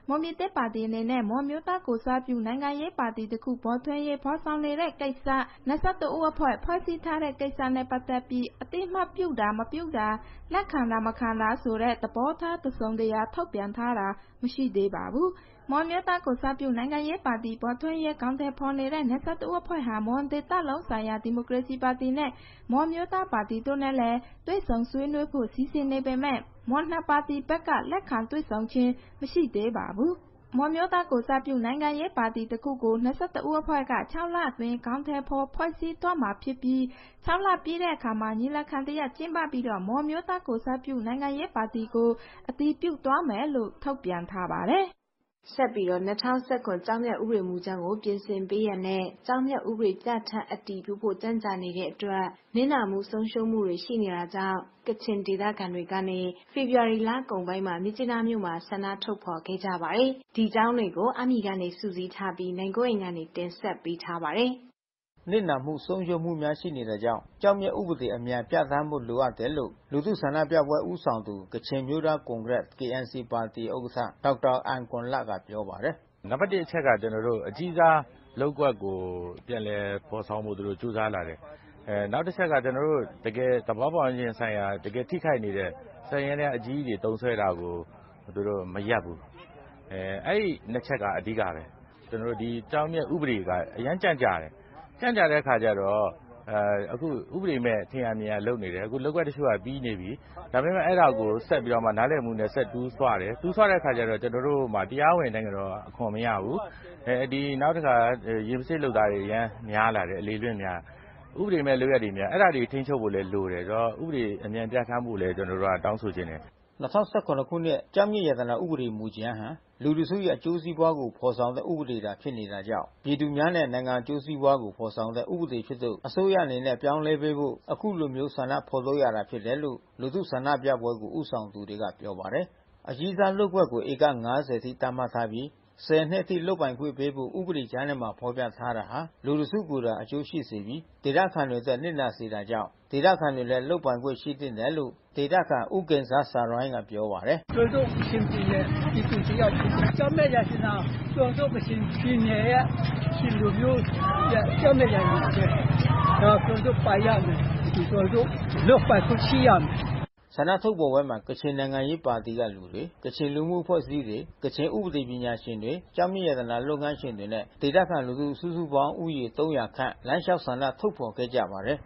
Speaker 1: မွန်ပြည်သစ်ပါတီအနေနဲ့မွန်မျိုးသားကိုစားပြုနိုင်ငံရေးပါတီတစ်ခုပေါ်ထွန်းရေးဖော်ဆောင်နေတဲ့ကိစ္စ၂၁ဦးအဖွဲ့ဖွဲ့စည်းထားတဲ့ကိစ္စနဲ့ပတ်သက်ပြီးအတိအမှတ်ပြုတာမပြုတာလက်ခံတာမခံတာဆိုတဲ့သဘောထားတစုံတရာထုတ်ပြန်ထားတာမရှိသေးပါဘူး။မွန်မျိုးသားကိုစားပြုနိုင်ငံရေးပါတီပေါ်ထွန်းရေးကောင်တဲ့ဖော်နေတဲ့၂၁ဦးအဖွဲ့ဟာမွန်ဒေသလုံးဆိုင်ရာဒီမိုကရေစီပါတီနဲ့မွန်မျိုးသားပါတီတို့နဲ့လည်းတွေ့ဆုံဆွေးနွေးဖို့စီစဉ်နေပေမဲ့မွန်နှစ်ပါတီဘက်ကလက်ခံတွေ့ဆုံခြင်းမရှိသေးပါဘူး။မွန်မျိုးသားကိုစားပြုနိုင်ငံရေးပါတီတစ်ခုကို၂၁ဦးအဖွဲ့က၆လအတွင်းကောင်တဲ့ဖော်ဖွဲ့စည်းသွားမှာဖြစ်ပြီး၆လပြည့်တဲ့အခါမှာညီလာခံတရက်ကျင်းပပြီးတော့မွန်မျိုးသားကိုစားပြုနိုင်ငံရေးပါတီကိုအတည်ပြုသွားမယ်လို့ထုတ်ပြန်ထားပါတယ်။ဆက်ပြီးတော့၂၀၁၇ကျောင်းမြတ်ဥပဒေမူကြမ်းကိုပြင်ဆင်ပေးရတဲ့ကျောင်းမြတ်ဥပဒေပြဋ္ဌာန်းအတည်ပြုဖို့ကြံ့ကြာနေတဲ့အတွက်နစ်နာမှုဆုံးရှုံးမှုတွေရှိနေတာကြောင့်ကချင်ဒေသခံတွေကနေဖေဖော်ဝါရီလကုန်ပိုင်းမှာမြစ်ကြီးနားမြို့မှာဆန္ဒထုတ်ဖော်ခဲ့ကြပါတယ်။ဒီကျောင်းတွေကိုအမိကနေစုစည်းထားပြီးနိုင်ကိုအိမ်ကနေတင်ဆက်ပေးထားပါတယ်။နစ်နာမှုဆုံးရှုံးမှုများရှိနေတဲ့ကြောင့်ကျောင်းမြတ်ဥပဒေအမြန်ပြဋ္ဌာန်းဖို့လိုအပ်တယ်လို့လူထုဆန္ဒပြပွဲဦးဆောင်သူကချင်မျိုးသားကွန်ဂရက် K N C ပါတီဥက္ကဋ္ဌဒေါက်တာအန်ကွန်လကပြောပါတယ်
Speaker 4: ။နံပါတ်တစ်အချက်ကကျွန်တော်တို့အကြီးစားလောက်ကွက်ကိုပြန်လည်ပေါ်ဆောင်မှုတို့ကြိုးစားလာတယ်။အဲနောက်တစ်ချက်ကကျွန်တော်တို့တကယ်သဘောပေါက်ခြင်းဆိုင်ရာတကယ်ထိခိုက်နေတဲ့ဆိုင်ရတဲ့အကြီးကြီးတွေတုံးဆွဲတာကိုတို့တို့မရပ်ဘူး။အဲအဲ့ဒီနှစ်ချက်ကအဓိကပဲ။ကျွန်တော်တို့ဒီကျောင်းမြတ်ဥပဒေကအရန်ကြံ့ကြတယ်။ကြံ့ကြတဲ့အခါကျတော့အဲအခုဥပဒေမဲ့ထင်ရမြင်ရလုပ်နေတယ်အခုလောက်ကွက်တချို့ကပြီးနေပြီဒါပေမဲ့အဲ့ဒါကိုဆက်ပြီးတော့မှနားလည်မှုနဲ့ဆက်တူးဆွတယ်တူးဆွတဲ့အခါကျတော့ကျွန်တော်တို့မှာတရားဝင်နိုင်ငံတော်အခွန်မရဘူးအဲဒီနောက်တစ်ခါရေပစစ်လုပ်သားတွေရန်များလာတယ်အလေးလွင့်များဥပဒေမဲ့လုပ်ရည်များအဲ့ဒါတွေထိန်းချုပ်ဖို့လဲလိုတယ်ဆိုတော့ဥပဒေအမြန်ပြဋ္ဌာန်းဖို့လဲကျွန်တော်တို့ကတောင်းဆိုခြင်းတယ်
Speaker 1: ၂၀၁၇ခုနှစ်ကျောင်းမြတ်ရတနာဥပဒေမူကြမ်းဟာလူလူစုရဲ့အကျိုးစီးပွားကိုဖော်ဆောင်တဲ့ဥပဒေသာဖြစ်နေတာကြောင့်ပြည်သူများနဲ့နိုင်ငံအကျိုးစီးပွားကိုဖော်ဆောင်တဲ့ဥပဒေဖြစ်သို့အစိုးရအနေနဲ့ပြောင်းလဲပေးဖို့အခုလိုမျိုးဆန္ဒဖော်ထုတ်ရတာဖြစ်တယ်လို့လူထုဆန္ဒပြပွဲကိုဥဆောင်သူတွေကပြောပါတယ်။အကြီးစားလုပ်ကွက်ကိုဧက၅၀ထိတတ်မှတ်ထားပြီးဆယ်နှစ်ထိလုပ်ပိုင်ခွင့်ပေးဖို့ဥပဒေကြမ်းထဲမှာဖော်ပြထားတာဟာလူလူစုကိုယ်တိုင်အကျိုးရှိစေပြီးဒေသခံတွေအတွက်နစ်နာစေတာကြောင့်ဒေသခံတွေလည်းလုပ်ပိုင်ခွင့်ရှိသင့်တယ်လို့ဒေသခံဥက္ကင်္စာစာရိုင်းကပြောပါတယ်
Speaker 5: ။ကျွန်တော်ရှင်ပြည်ရဲ့ဒီသူကြီးရောက်ကျောင်းမဲ့ရရှိနာကျွန်တော်ကရှင်ပြည်ရဲ့ရှင်လူမျိုးရဲ့ကျောင်းမဲ့ရရှိတယ်။ဒါကျွန်တော်ပိုင်ရမယ်ဒီကျွန်တော်လုပ်ပိုင်ခွင့်ရှိရမယ်
Speaker 1: ဆန္ဒထုတ်ပေါ်ပွဲမှာကချင်နိုင်ငံရေးပါတီကလူတွေကချင်လူမှုအဖွဲ့အစည်းတွေကချင်ဥပဒေပညာရှင်တွေကျောင်းမြတ်ရတနာလုပ်ငန်းရှင်တွေနဲ့ဒေသခံလူထုစုစုပေါင်းဥယျာဉ်၃၀၀ခန့်လမ်းလျှောက်ဆန္ဒထုတ်ဖော်ခဲ့ကြပါတယ်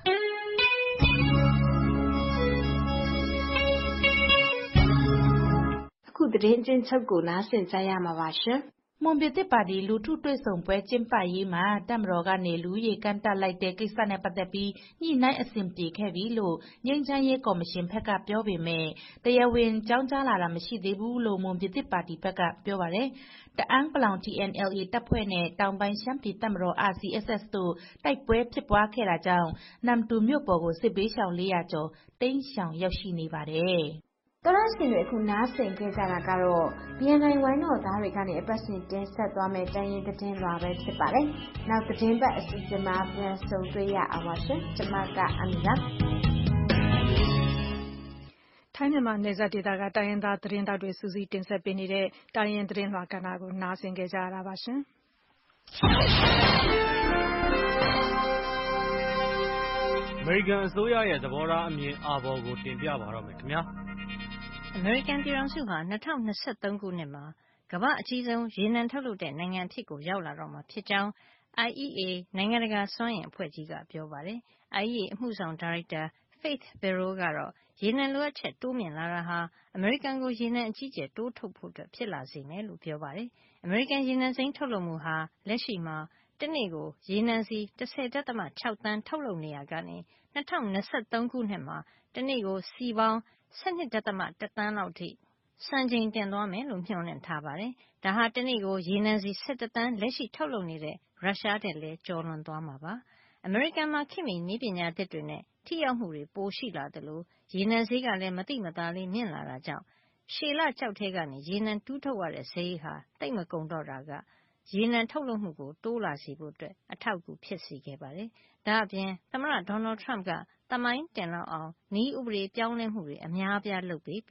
Speaker 1: အခုသတင်းချင်းချုပ်ကိုနားဆင်ကြရမှာပါရှင်
Speaker 20: မွန်ပြည်သစ်ပါတီလူထုတွေ့ဆုံပွဲကျင်းပရေးမှာတပ်မတော်ကနေလူရေကန့်တက်လိုက်တဲ့ကိစ္စနဲ့ပတ်သက်ပြီးညှိနှိုင်းအဆင်ပြေခဲ့ပြီလို့ငြိမ်းချမ်းရေးကော်မရှင်ဘက်ကပြောပေမဲ့တရားဝင်ကြောင်းကြားလာတာမရှိသေးဘူးလို့မွန်ပြည်သစ်ပါတီဘက်ကပြောပါတယ်။တအန်းပလောင် T N L A တပ်ဖွဲ့နဲ့တောင်ပိုင်းရှမ်းပြည်တပ်မတော် R C S S တို့တိုက်ပွဲဖြစ်ပွားခဲ့တာကြောင့်နမ္မတူမြို့ပေါ်ကိုစစ်ဘေးရှောင်၄၀၀ကျော်တိမ်းရှောင်ရောက်ရှိနေပါတယ်။
Speaker 1: တော်ရရှင်တွေအခုနားဆင်ခဲ့ကြတာကတော့ B N I ဝိုင်းတော်သားတွေကနေအပတ်စဉ်တင်ဆက်သွားမယ့်တိုင်းရင်းသတင်းလွှာပဲဖြစ်ပါတယ်။နောက်သတင်းပတ်အစီအစဉ်မှာပြန်ဆုံတွေ့ရအောင်ပါရှင်။ကျွန်မကအမီပါ
Speaker 2: ထိုင်းမြန်မာနယ်စပ်ဒေသကတိုင်းရင်းသားသတင်းတောက်တွေစူးစီးတင်ဆက်ပေးနေတဲ့တိုင်းရင်းသတင်းလွှာကဏ္ဍကိုနားဆင်ကြကြရတာပါရှင်။
Speaker 23: အမေရိကန်အစိုးရရဲ့သဘောထားအမြင်အာဘော်ကိုတင်ပြပါတော့မယ်ခင်ဗျာ။
Speaker 14: အမေရိကန်ပြည်ထောင်စုဟာ၂၀၂၃ခုနှစ်မှာကမ္ဘာ့အကြီးဆုံးရေနံထုတ်လုပ်တဲ့နိုင်ငံအဖြစ်ကိုရောက်လာတော့မှာဖြစ်ကြောင်း I E A နိုင်ငံတကာစွမ်းအင်အဖွဲ့ကြီးကပြောပါတယ်။ I E A အမှုဆောင်ဒါရိုက်တာ Faith Barrow ကတော့ရေနံလိုအပ်ချက်တိုးမြင့်လာတာဟာအမေရိကန်ကိုရေနံအကြီးအကျယ်တိုးထုတ်ဖို့အတွက်ဖြစ်လာစေမယ်လို့ပြောပါတယ်။အမေရိကန်ရေနံစိမ်းထုတ်လုပ်မှုဟာလက်ရှိမှာတနေ့ကိုရေနံစီ၁၀.၆သန်းထုတ်လုပ်နေရကနေ၂၀၂၃ခုနှစ်မှာတနေ့ကိုစီပေါင်း၁၂.၁သန်းလောက်ထိစံချိန်တင်သွားမယ်လို့မျှော်လင့်ထားပါတယ်။ဒါဟာတနေ့ကိုရေနံစီ၁၁သန်းလက်ရှိထုတ်လုပ်နေတဲ့ရုရှားထက်လည်းကျော်လွန်သွားမှာပါ။အမေရိကန်မှာခေတ်မီနည်းပညာသစ်တွေနဲ့ထိရောက်မှုတွေပိုရှိလာသလိုရေနံဈေးကလည်းမသိမသာလေးမြင့်လာတာကြောင့်ရှည်လကျောက်ထဲကနေရေနံတူးထုတ်ရတဲ့ဈေးဟာတိတ်မကုန်တော့တာကရေနံထုတ်လုပ်မှုကိုတိုးလာစေဖို့အတွက်အထောက်အကူဖြစ်စေခဲ့ပါတယ်။ဒါ့အပြင်သမ္မတဒေါ်နယ်ထရမ့်ကသမိုင်းတင်လောက်အောင်နည်းဥပဒေပြောင်းလဲမှုတွေအများအပြားလုပ်ပေးပြီး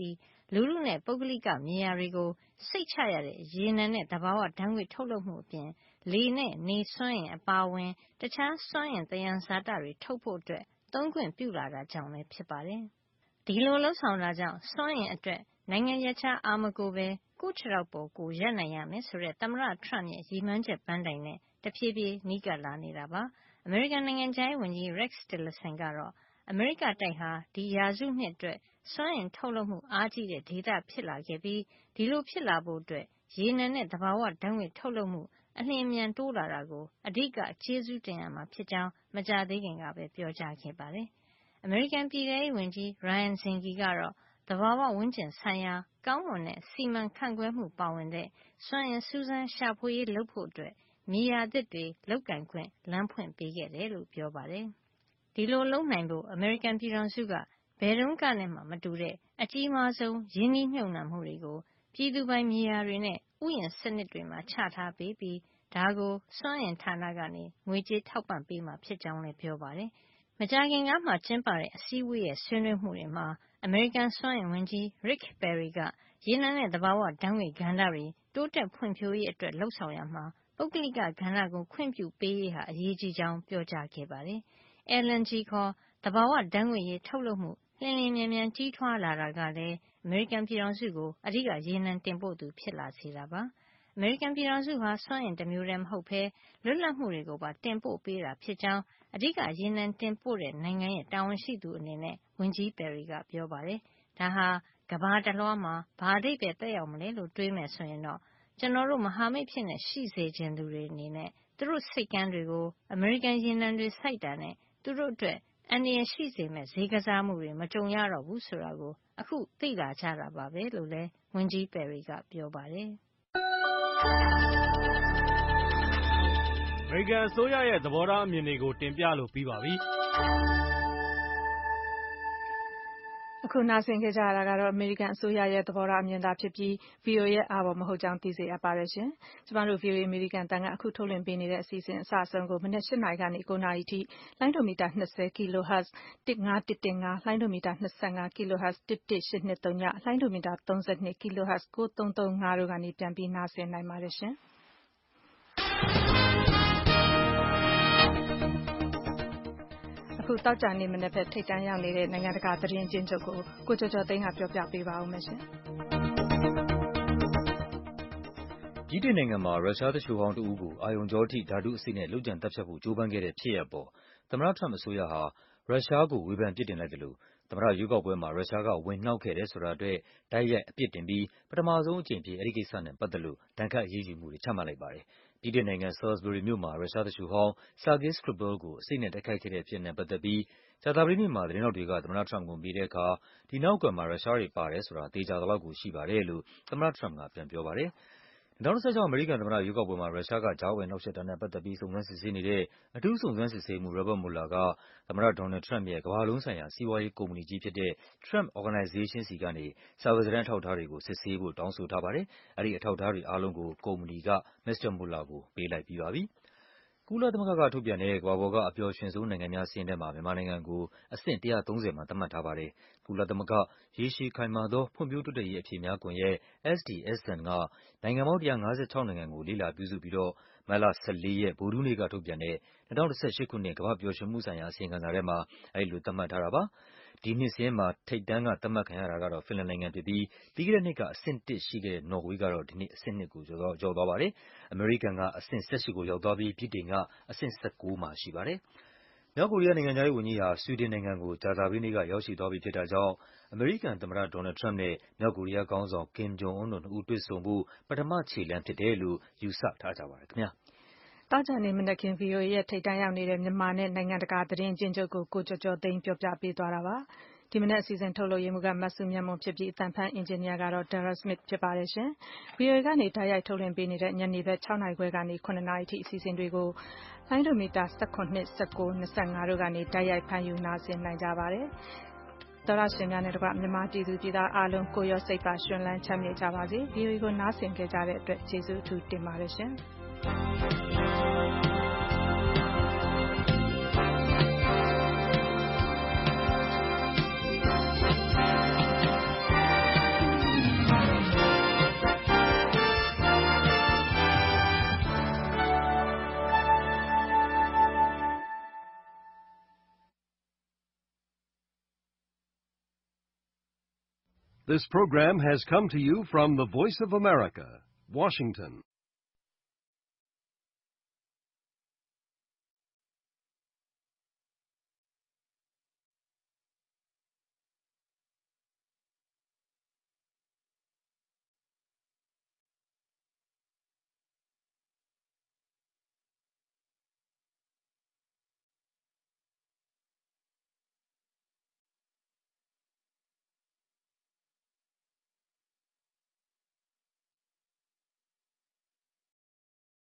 Speaker 14: လူထုနဲ့ပုဂ္ဂလိကမြေယာတွေကိုစိတ်ချရတဲ့ရေနံနဲ့သဘာဝဓာတ်ငွေ့ထုတ်လုပ်မှုအပြင်လေနဲ့နေစွမ်းအင်အပါအဝင်တခြားစွမ်းအင်သယံဇာတတွေထုတ်ဖို့အတွက်သုံးခွင့်ပြုလာတာကြောင့်လည်းဖြစ်ပါတယ်။ဒီလိုလှုပ်ဆောင်တာကြောင့်စွမ်းအင်အတွက်နိုင်ငံရခြားအားမကိုပဲကိုယ့်ခြေထောက်ပေါ်ကိုယ်ရပ်နိုင်ရမယ်ဆိုတဲ့သမ္မတထရမ့်ရဲ့ရည်မှန်းချက်ပန်းတိုင်နဲ့တဖြည်းဖြည်းနီးကပ်လာနေတာပါ။အမေရိကန်နိုင်ငံခြားရေးဝန်ကြီး Rex Tillerson ကတော့အမေရိကတိုက်ဟာဒီရာစုနှစ်အတွက်စွမ်းအင်ထုတ်လုပ်မှုအားကြီးတဲ့ဒေသဖြစ်လာခဲ့ပြီးဒီလိုဖြစ်လာဖို့အတွက်ရေနံနဲ့သဘာဝဓာတ်ငွေ့ထုတ်လုပ်မှုအလျင်အမြန်တိုးလာတာကိုအဓိကကျေးဇူးတင်ရမှာဖြစ်ကြောင်းမကြာသေးခင်ကပဲပြောကြားခဲ့ပါတယ်။အမေရိကန်ပြည်ထရေးဝန်ကြီး Ryan Zinke ကတော့သဘာဝဝန်းကျင်ဆိုင်ရာကောင်းမွန်တဲ့စီမံခန့်ခွဲမှုပါဝင်တဲ့စွမ်းအင်စူးစမ်းရှာဖွေရေးလုပ်ဖို့အတွက်မြေယာသစ်တွေလုပ်ကိုင်ခွင့်လမ်းဖွင့်ပေးခဲ့တယ်လို့ပြောပါတယ်။ဒီလိုလုပ်နိုင်ဖို့အမေရိကန်ပြည်ထောင်စုကဘယ်တုန်းကနဲ့မှမတူတဲ့အကြီးမားဆုံးရင်းနှီးမြှုပ်နှံမှုတွေကိုပြည်သူပိုင်မြေယာတွေနဲ့ဥယျာဉ်စနစ်တွေမှာချထားပေးပြီးဒါကိုစွမ်းအင်ဌာနကနေငွေကြေးထောက်ပံ့ပေးမှာဖြစ်ကြောင်းလည်းပြောပါတယ်။မကြာခင်ကမှကျင်းပတဲ့အစည်းအဝေးရဲ့ဆွေးနွေးမှုတွေမှာအမေရိကန်စွမ်းအင်ဝန်ကြီး Rick Perry ကရေနံနဲ့သဘာဝဓာတ်ငွေ့ကဏ္ဍတွေတိုးတက်ဖွံ့ဖြိုးရေးအတွက်လှုံ့ဆော်ရမှာပုဂ္ဂလိကကဏ္ဍကိုခွင့်ပြုပေးရေးဟာအရေးကြီးကြောင်းပြောကြားခဲ့ပါတယ်။ L N G ခေါ်သဘာဝဓာတ်ငွေ့ရည်ထုတ်လုပ်မှုလျင်လျင်မြန်မြန်ကြီးထွားလာတာကလည်းအမေရိကန်ပြည်ထောင်စုကိုအဓိကရေနံတင်ပို့သူဖြစ်လာစေတာပါ။အမေရိကန်ပြည်ထောင်စုဟာစွမ်းအင်တမျိုးတည်းမဟုတ်ဘဲလွတ်လပ်မှုတွေကိုပါတင်ပို့ပေးတာဖြစ်ကြောင်းအဓိကရေနံတင်ပို့တဲ့နိုင်ငံရဲ့တာဝန်ရှိသူအနေနဲ့ဝန်ကြီး Perry ကပြောပါတယ်။ဒါဟာကမ္ဘာတလွှားမှာဘာအဓိပ္ပာယ်သက်ရောက်မလဲလို့တွေးမယ်ဆိုရင်တော့ကျနော်တို့မဟာမိတ်ဖြစ်နေရှိစေချင်သူတွေအနေနဲ့သူတို့စိတ်ကမ်းတွေကိုအမေရိကန်ရေနံတွေစိုက်တာနဲ့သူတို့အတွက်အန္တရာယ်ရှိစေမဲ့ဈေးကစားမှုတွေမကြုံရတော့ဘူးဆိုတာကိုအခုသိလာကြတာပါပဲလို့လည်းဝန်ကြီး Perry ကပြောပါတယ်။
Speaker 23: အမေရိကန်အစိုးရရဲ့သဘောထားအမြင်တွေကိုတင်ပြလို့ပြီးပါပြီ။
Speaker 2: အခုနားဆင်ခဲ့ကြရတာကတော့အမေရိကန်အစိုးရရဲ့သဘောထားအမြင်သာဖြစ်ပြီး ဗွီအိုအေရဲ့အာဘော်မဟုတ်ကြောင်းသိစေအပ်ပါတယ်ရှင်။ကျမတို့ ဗွီအိုအေအမေရိကန်တန်ကအခုထုတ်လွှင့်ပေးနေတဲ့အစီအစဉ်အစအဆုံးကိုမနက်၈နာရီကနေ၉နာရီထိလိုင်းဒိုမီတာ၂၀ kHz ၁၅၁၁၅လိုင်းဒိုမီတာ၂၅ kHz ၁၁၈၂၃ညလိုင်းဒိုမီတာ၃၂ kHz ၉၃၃၅တို့ကနေပြန်ပြီးနားဆင်နိုင်ပါတယ်ရှင်။အခုတောက်ကြနေမနေ့ဖက်ထိတ်တန်းရောက်နေတဲ့နိုင်ငံတကာသတင်းကျဉ်းချုပ်ကိုကိုကျော်ကျော်သိန်းကပြောပြပေးပါဦးမယ်ရှင်
Speaker 3: ။ဗြိတိန်နိုင်ငံမှာရုရှားသူလျှိုဟောင်းတဦးကိုအာရုံကြောထိဓာတုအဆိပ်နဲ့လုပ်ကြံသတ်ဖြတ်ဖို့ကြိုးပမ်းခဲ့တဲ့ဖြစ်ရပ်ပေါ်သမ္မတထရမ့်အစိုးရဟာရုရှားကိုဝေဖန်ပြစ်တင်လိုက်သလိုသမ္မတရွေးကောက်ပွဲမှာရုရှားကဝင်နှောက်ခဲ့တယ်ဆိုတာအတွက်တိုက်ရိုက်အပြစ်တင်ပြီးပထမဆုံးအကြိမ်အဖြစ်အဲဒီကိစ္စနဲ့ပတ်သက်လို့ဒဏ်ခတ်အရေးယူမှုတွေချမှတ်လိုက်ပါတယ်။ဗြိတိန်နိုင်ငံ Salisbury မြို့မှာရုရှားသူလျှိုဟောင်း Sergei Skripal ကိုအဆိပ်နဲ့တိုက်ခိုက်ခဲ့တဲ့ဖြစ်ရပ်နဲ့ပတ်သက်ပြီးကြာသပတေးနေ့မှာသတင်းထောက်တွေကသမ္မတထရမ့်ပ်ကိုမေးတဲ့အခါဒီနောက်ကွယ်မှာရုရှားတွေပါတယ်ဆိုတာသေချာသလောက်ကိုရှိပါတယ်လို့သမ္မတထရမ့်ပ်ကပြန်ပြောပါတယ်။၂၀၁၆အမေရိကန်သမ္မတရွေးကောက်ပွဲမှာရုရှားကကြားဝင်နှောက်ယှက်တာနဲ့ပတ်သက်ပြီးစုံစမ်းစစ်ဆေးနေတဲ့အထူးစုံစမ်းစစ်ဆေးရေးမှူး Robert Mueller ကသမ္မတဒေါ်နယ်လ်ဒ် ထရမ့်ပ်ရဲ့ကမ္ဘာလုံးဆိုင်ရာစီးပွားရေးကုမ္ပဏီကြီးဖြစ်တဲ့ Trump Organization ဆီကနေစာရွက်စာတမ်းအထောက်အထားတွေကိုစစ်ဆေးဖို့တောင်းဆိုထားပါတယ်။အဲဒီအထောက်အထားတွေအားလုံးကိုကုမ္ပဏီကမစ္စတာ Mueller ကိုပေးလိုက်ပြီးပါပြီ။ကုလသမဂ္ဂကထုတ်ပြန်တဲ့ကမ္ဘာပေါ်ကအပျော်ရွှင်ဆုံးနိုင်ငံများစာရင်းထဲမှာမြန်မာနိုင်ငံကိုအဆင့်၁၃၀မှာသတ်မှတ်ထားပါတယ်။ကုလသမဂ္ဂရေရှည်ခိုင်မာသောဖွံ့ဖြိုးတိုးတက်ရေးအဖြေများကွန်ရက် S D S N ကနိုင်ငံပေါင်း၁၅၆နိုင်ငံကိုလေ့လာပြုစုပြီးတော့မတ်လ၁၄ရက်ဗုဒ္ဓဟူးနေ့ကထုတ်ပြန်တဲ့၂၀၁၈ခုနှစ်ကမ္ဘာ့ပျော်ရွှင်မှုဆိုင်ရာအစီရင်ခံစာထဲမှာအဲဒီလိုသတ်မှတ်ထားတာပါ။ဒီနှစ်စာရင်းမှာထိပ်တန်းကသတ်မှတ်ခံရတာကတော့ဖင်လန်နိုင်ငံဖြစ်ပြီးပြီးခဲ့တဲ့နှစ်ကအဆင့်၁ရှိခဲ့တဲ့နော်ဝေးကတော့ဒီနှစ်အဆင့်၂ကိုကျော်သွားပါတယ်။အမေရိကန်ကအဆင့်၁၈ကိုရောက်သွားပြီးဗြိတိန်ကအဆင့်၁၉မှာရှိပါတယ်။မြောက်ကိုရီးယားနိုင်ငံခြားရေးဝန်ကြီးဟာဆွီဒင်နိုင်ငံကိုကြာသပတေးနေ့ကရောက်ရှိသွားပြီဖြစ်တာကြောင့်အမေရိကန်သမ္မတဒေါ်နယ်လ်ဒ် ထရမ့်ပ်နဲ့မြောက်ကိုရီးယားခေါင်းဆောင် Kim Jong Un တို့နှစ်ဦးတွေ့ဆုံဖို့ပထမခြေလှမ်းဖြစ်တယ်လို့ယူဆထားကြပါတယ်ခင်ဗျာ
Speaker 2: ။တောက်ကြနေမနက်ခင်း ဗွီအိုအေရဲ့ထိပ်တန်းရောက်နေတဲ့မြန်မာနဲ့နိုင်ငံတကာသတင်းကျဉ်းချုပ်ကိုကိုကျော်ကျော်သိန်းပြောပြပေးသွားတာပါ။ဒီမနက်အစီအစဉ်ထုတ်လုပ်ရေးမှူးကမဆုမြတ်မွန်ဖြစ်ပြီးအသံဖန်အင်ဂျင်နီယာကတော့ Dara Smith ဖြစ်ပါတယ်ရှင်။ ဗွီအိုအေကနေတိုက်ရိုက်ထုတ်လွှင့်ပေးနေတဲ့ညနေဘက်၆နာရီခွဲကနေ၇နာရီထိအစီအစဉ်တွေကိုလိုင်းဒိုမီတာ၁၇, ၁၉, ၂၅တို့ကနေတိုက်ရိုက်ဖမ်းယူနားဆင်နိုင်ကြပါတယ်။သောတရှင်များနဲ့တကွမြန်မာပြည်သူပြည်သားအားလုံးကိုရောစိတ်ပါရှင်လန်းချမ်းမြေ့ကြပါစေ။ ဗွီအိုအေကိုနားဆင်ခဲ့ကြတဲ့အတွက်ကျေးဇူးအထူးတင်ပါတယ်ရှင်။
Speaker 9: This program has come to you from the Voice of America, Washington.